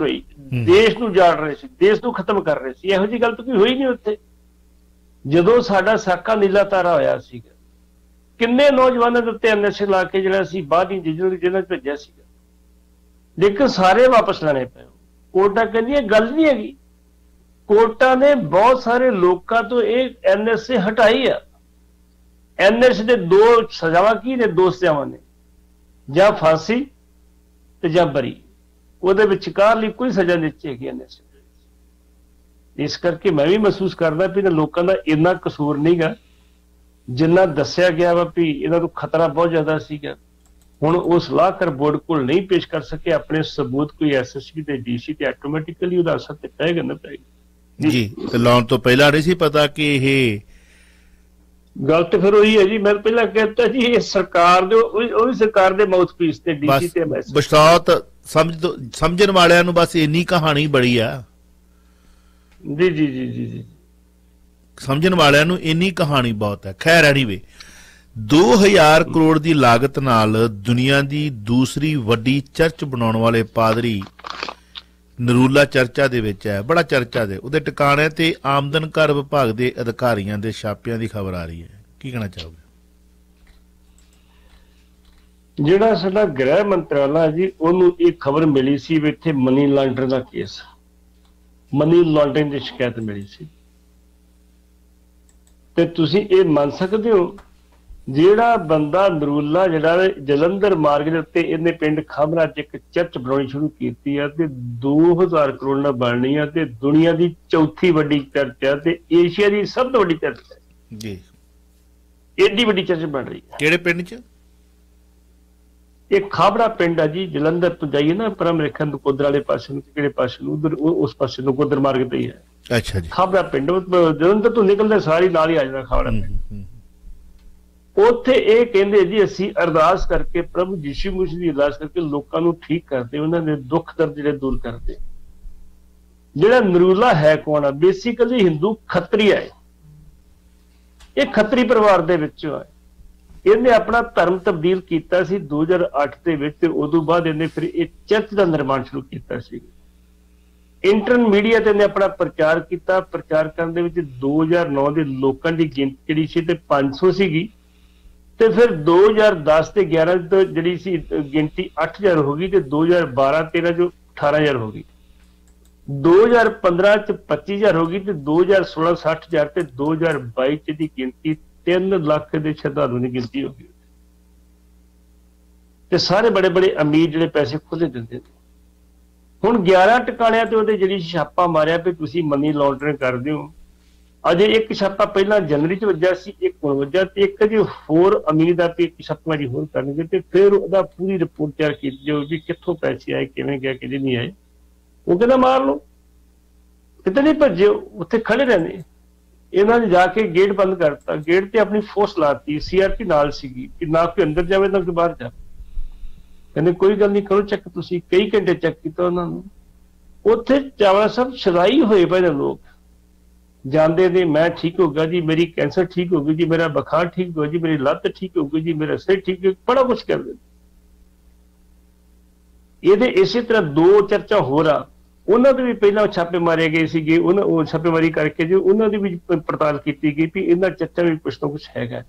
S2: ਦੇਸ਼ ਨੂੰ ਜਾੜ ਰਹੇ ਸੀ, ਦੇਸ਼ ਨੂੰ ਖਤਮ ਕਰ ਰਹੇ ਸੀ। ਇਹੋ ਜਿਹੀ ਗੱਲ ਤਾਂ ਕੋਈ ਹੋਈ ਨਹੀਂ ਉੱਥੇ। ਜਦੋਂ ਸਾਡਾ ਸਾਕਾ ਨੀਲਾ ਤਾਰਾ ਹੋਇਆ ਸੀਗਾ, ਕਿੰਨੇ ਨੌਜਵਾਨਾਂ ਦੇ ਉੱਤੇ ਐਨਐਸਏ ਲਾ ਕੇ ਜਿਹੜਾ ਸੀ ਬਾਹਰ ਦੀ ਜੇਲ੍ਹਾਂ 'ਚ ਭੇਜਿਆ ਸੀਗਾ, ਲੇਕਿਨ ਸਾਰੇ ਵਾਪਸ ਲੈਣੇ ਪਏ। ਕੋਰਟਾਂ ਕਹਿੰਦੀਆਂ ਗੱਲ ਨਹੀਂ ਹੈਗੀ। ਕੋਰਟਾਂ ਨੇ ਬਹੁਤ ਸਾਰੇ ਲੋਕਾਂ ਤੋਂ ਇਹ ਐਨਐਸਏ ਹਟਾਈ ਆ। ਐਨਐਸਏ ਦੇ ਦੋ ਸਜ਼ਾਵਾਂ ਕੀ ਨੇ? ਦੋ ਸਜ਼ਾਵਾਂ ਨੇ, ਜਾਂ ਫਾਂਸੀ ਤੇ ਜਾਂ ਬਰੀ। ਉਹਦੇ ਵਿਚਕਾਰ ਲਈ ਕੋਈ ਸਜ਼ਾ ਨਹੀਂ ਹੈਗੀ ਐਨਐਸਏ। ਇਸ ਕਰਕੇ ਮੈਂ ਵੀ ਮਹਿਸੂਸ ਕਰਦਾ ਵੀ ਇਹਨਾਂ ਲੋਕਾਂ ਦਾ ਇੰਨਾ ਕਸੂਰ ਨਹੀਂਗਾ ਜਿੰਨਾ ਦੱਸਿਆ ਗਿਆ ਵਾ ਵੀ ਇਹਨਾਂ ਨੂੰ ਖਤਰਾ ਬਹੁਤ ਜ਼ਿਆਦਾ ਸੀਗਾ। ਹੁਣ ਉਹ ਸਲਾਹਕਾਰ ਬੋਰਡ ਕੋਲ ਨਹੀਂ ਪੇਸ਼ ਕਰ ਸਕੇ ਆਪਣੇ ਸਬੂਤ ਕੋਈ ਐਸਐਸਪੀ ਤੇ ਡੀਸੀ ਤੇ ਆਟੋਮੈਟਿਕਲੀ ਉਹਦਾ ਅਸਰ ਤੇ ਪਏਗਾ ਨਾ ਪਏਗਾ
S1: ਜੀ। ਤੇ ਲਾਉਣ ਤੋਂ ਪਹਿਲਾਂ ਨਹੀਂ ਸੀ ਪਤਾ ਕਿ ਇਹ
S2: ਗੱਲ ਤੇ ਫਿਰ ਉਹੀ ਹੈ ਜੀ। ਮੈਂ ਪਹਿਲਾਂ ਕਹਿੰਦਾ ਜੀ ਇਹ ਸਰਕਾਰ ਦੇ ਉਹ ਵੀ ਸਰਕਾਰ ਦੇ ਮਾਊਥਪੀਸ ਤੇ ਡੀਸੀ ਤੇ ਐਮਐਸ
S1: ਬਸ਼ਤੌਤ ਸਮਝ ਸਮਝਣ ਵਾਲਿਆਂ ਨੂੰ ਬਸ ਇੰਨੀ ਕਹਾਣੀ ਬੜੀ ਆ
S2: ਜੀ ਜੀ ਜੀ ਜੀ ਜੀ
S1: ਸਮਝਣ ਵਾਲਿਆਂ ਨੂੰ ਇੰਨੀ ਕਹਾਣੀ ਬਹੁਤ ਹੈ। ਖੈਰ ਐਨੀਵੇ, ਦੋ ਹਜ਼ਾਰ ਕਰੋੜ ਦੀ ਲਾਗਤ ਨਾਲ ਦੁਨੀਆ ਦੀ ਦੂਸਰੀ ਵੱਡੀ ਚਰਚ ਬਣਾਉਣ ਵਾਲੇ ਪਾਦਰੀ ਨਰੂਲਾ ਚਰਚਾ ਦੇ ਵਿੱਚ ਹੈ, ਬੜਾ ਚਰਚਾ ਦੇ। ਉਹਦੇ ਟਿਕਾਣੇ ਤੇ ਆਮਦਨ ਕਰ ਵਿਭਾਗ ਦੇ ਅਧਿਕਾਰੀਆਂ ਦੇ ਛਾਪਿਆਂ ਦੀ ਖਬਰ ਆ ਰਹੀ ਹੈ। ਕੀ ਕਹਿਣਾ ਚਾਹੋਗੇ?
S2: ਜਿਹੜਾ ਸਾਡਾ ਗ੍ਰਹਿ ਮੰਤਰਾਲਾ ਜੀ, ਉਹਨੂੰ ਇਹ ਖਬਰ ਮਿਲੀ ਸੀ ਵੀ ਇੱਥੇ ਮਨੀ ਲਾਂਡਰਿੰਗ ਦਾ ਕੇਸ, ਮਨੀ ਲਾਂਡਰਿੰਗ ਦੀ ਸ਼ਿਕਾਇਤ ਮਿਲੀ ਸੀ। ਤੇ ਤੁਸੀਂ ਇਹ ਮੰਨ ਸਕਦੇ ਹੋ ਜਿਹੜਾ ਬੰਦਾ ਨਰੂਲਾ ਜਿਹੜਾ ਜਲੰਧਰ ਮਾਰਗ ਦੇ ਉੱਤੇ ਇਹਨੇ ਪਿੰਡ ਖਾਬਰਾ 'ਚ ਇੱਕ ਚਰਚ ਬਣਾਉਣੀ ਸ਼ੁਰੂ ਕੀਤੀ ਆ ਤੇ ਦੋ ਹਜ਼ਾਰ ਕਰੋੜ ਨਾਲ ਬਣਨੀ ਆ ਤੇ ਦੁਨੀਆ ਦੀ ਚੌਥੀ ਵੱਡੀ ਚਰਚ ਆ ਤੇ ਏਸ਼ੀਆ ਦੀ ਸਭ ਤੋਂ ਵੱਡੀ ਚਰਚ ਹੈ
S1: ਜੀ।
S2: ਏਡੀ ਵੱਡੀ ਚਰਚ ਬਣ ਰਹੀ ਹੈ।
S1: ਕਿਹੜੇ ਪਿੰਡ 'ਚ?
S2: ਇਹ ਖਾਬੜਾ ਪਿੰਡ ਆ ਜੀ। ਜਲੰਧਰ ਤੋਂ ਜਾਈਏ ਨਾ ਪਰਮ ਰੇਖਾ ਨਕੋਦਰ ਵਾਲੇ ਪਾਸੇ ਨੂੰ, ਕਿਹੜੇ ਪਾਸੇ ਨੂੰ, ਉਧਰ ਉਸ ਪਾਸੇ ਨਕੋਦਰ ਮਾਰਗ ਤੇ ਹੀ ਹੈ।
S1: ਅੱਛਾ ਜੀ।
S2: ਖਾਬੜਾ ਪਿੰਡ ਜਲੰਧਰ ਤੋਂ ਨਿਕਲਦੇ ਸਾਰੀ ਨਾਲ ਹੀ ਆ ਜਾਂਦਾ ਖਾਬੜਾ ਪਿੰਡ। ਉੱਥੇ ਇਹ ਕਹਿੰਦੇ ਜੀ ਅਸੀਂ ਅਰਦਾਸ ਕਰਕੇ ਪ੍ਰਭੂ ਯਿਸੂ ਮਸੀਹ ਦੀ ਅਰਦਾਸ ਕਰਕੇ ਲੋਕਾਂ ਨੂੰ ਠੀਕ ਕਰਦੇ, ਉਹਨਾਂ ਦੇ ਦੁੱਖ ਦਰਦ ਜਿਹੜੇ ਦੂਰ ਕਰਦੇ। ਜਿਹੜਾ ਨਰੂਲਾ ਹੈ ਕੌਣ ਆ? ਬੇਸਿਕਲੀ ਹਿੰਦੂ ਖੱਤਰੀ ਹੈ। ਇਹ ਖੱਤਰੀ ਪਰਿਵਾਰ ਦੇ ਵਿੱਚੋਂ ਹੈ। ਇਹਨੇ ਆਪਣਾ ਧਰਮ ਤਬਦੀਲ ਕੀਤਾ ਸੀ ਦੋ ਹਜ਼ਾਰ ਅੱਠ ਦੇ ਵਿੱਚ ਤੇ ਉਦੋਂ ਬਾਅਦ ਇਹਨੇ ਫਿਰ ਇਹ ਚਰਚ ਦਾ ਨਿਰਮਾਣ ਸ਼ੁਰੂ ਕੀਤਾ ਸੀ। ਇੰਟਰਨੈਟ ਮੀਡੀਆ ਤੇ ਇਹਨੇ ਆਪਣਾ ਪ੍ਰਚਾਰ ਕੀਤਾ। ਪ੍ਰਚਾਰ ਕਰਨ ਦੇ ਵਿੱਚ ਦੋ ਹਜ਼ਾਰ ਨੌ ਦੇ ਲੋਕਾਂ ਦੀ ਗਿਣਤੀ ਜਿਹੜੀ ਸੀ ਤੇ ਪੰਜ ਸੌ ਸੀਗੀ ਤੇ ਫਿਰ ਦੋ ਹਜ਼ਾਰ ਦਸ ਤੇ ਗਿਆਰਾਂ ਤੋਂ ਜਿਹੜੀ ਸੀ ਗਿਣਤੀ ਅੱਠ ਹਜ਼ਾਰ ਹੋ ਗਈ ਤੇ ਦੋ ਹਜ਼ਾਰ ਬਾਰਾਂ ਤੇਰਾਂ ਚ ਅਠਾਰਾਂ ਹਜ਼ਾਰ ਹੋ ਗਈ। ਦੋ ਹਜ਼ਾਰ ਪੰਦਰਾਂ ਚ ਪੱਚੀ ਹਜ਼ਾਰ ਹੋ ਗਈ ਤੇ ਦੋ ਹਜ਼ਾਰ ਸੋਲਾਂ ਸੱਠ ਹਜ਼ਾਰ ਤੇ ਦੋ ਹਜ਼ਾਰ ਬਾਈ ਚ ਦੀ ਗਿਣਤੀ ਤਿੰਨ ਲੱਖ ਦੇ ਸ਼ਰਧਾਲੂ ਦੀ ਗਿਣਤੀ ਹੋ ਗਈ ਤੇ ਸਾਰੇ ਬੜੇ ਬੜੇ ਅਮੀਰ ਜਿਹੜੇ ਪੈਸੇ ਖੁੱਲੇ ਦਿੰਦੇ ਨੇ। ਹੁਣ ਗਿਆਰਾਂ ਟਿਕਾਣਿਆਂ ਤੇ ਉਹਦੇ ਜਿਹੜੀ ਛਾਪਾ ਮਾਰਿਆ ਵੀ ਤੁਸੀਂ ਮਨੀ ਲਾਂਡਰਿੰਗ ਕਰਦੇ ਹੋ। ਅਜੇ ਇੱਕ ਛਾਪਾ ਪਹਿਲਾਂ ਜਨਵਰੀ ਚ ਵੱਜਾ ਸੀ, ਇੱਕ ਹੁਣ ਵੱਜਾ ਤੇ ਇੱਕ ਜੀ ਹੋਰ ਅਮੀਰ ਦਾ ਵੀ ਇੱਕ ਛਾਪਾ ਜੀ ਹੋਰ ਕਰਨਗੇ ਤੇ ਫਿਰ ਉਹਦਾ ਪੂਰੀ ਰਿਪੋਰਟ ਤਿਆਰ ਕੀਤੀ ਜਾਊ ਵੀ ਕਿੱਥੋਂ ਪੈਸੇ ਆਏ, ਕਿਵੇਂ ਗਿਆ, ਕਿਹਦੇ ਨਹੀਂ ਆਏ। ਉਹ ਕਹਿੰਦਾ ਮਾਰ ਲਓ, ਕਿਤੇ ਨਹੀਂ ਭੱਜਿਓ, ਉੱਥੇ ਖੜੇ ਰਹਿੰਦੇ। ਇਹਨਾਂ ਨੇ ਜਾ ਕੇ ਗੇਟ ਬੰਦ ਕਰਤਾ, ਗੇਟ ਤੇ ਆਪਣੀ ਫੋਰਸ ਲਾਤੀ, ਸੀਆਰਪੀ ਨਾਲ ਸੀਗੀ ਕਿ ਨਾ ਕੋਈ ਅੰਦਰ ਜਾਵੇ ਨਾ ਕੋਈ ਬਾਹਰ ਜਾਵੇ। ਕਹਿੰਦੇ ਕੋਈ ਗੱਲ ਨਹੀਂ, ਕਰੋ ਚੈੱਕ। ਤੁਸੀਂ ਕਈ ਘੰਟੇ ਚੈੱਕ ਕੀਤਾ ਉਹਨਾਂ ਨੂੰ। ਉੱਥੇ ਚਾਵਲਾ ਸਾਹਿਬ ਸ਼ਰਾਈ ਹੋਏ ਪਏ ਨੇ ਲੋਕ, ਜਾਂਦੇ ਨੇ ਮੈਂ ਠੀਕ ਹੋ ਗਿਆ ਜੀ, ਮੇਰੀ ਕੈਂਸਰ ਠੀਕ ਹੋ ਗਈ ਜੀ, ਮੇਰਾ ਬੁਖਾਰ ਠੀਕ ਹੋ ਗਿਆ ਜੀ, ਮੇਰੀ ਲੱਤ ਠੀਕ ਹੋ ਗਈ ਜੀ, ਮੇਰਾ ਸਿਰ ਠੀਕ ਹੋ ਗਿਆ, ਬੜਾ ਕੁਛ ਕਰਦੇ। ਇਹਦੇ ਇਸੇ ਤਰ੍ਹਾਂ ਦੋ ਚਰਚਾ ਹੋਰ ਆ, ਉਹਨਾਂ ਦੇ ਵੀ ਪਹਿਲਾਂ ਛਾਪੇ ਮਾਰੇ ਗਏ ਸੀਗੇ। ਉਹਨਾਂ ਉਹ ਛਾਪੇਮਾਰੀ ਕਰਕੇ ਜੀ ਉਹਨਾਂ ਦੀ ਵੀ ਪੜਤਾਲ ਕੀਤੀ ਗਈ ਵੀ ਇਹਨਾਂ ਚਰਚਾ ਵੀ ਕੁਛ ਨਾ ਕੁਛ ਹੈਗਾ।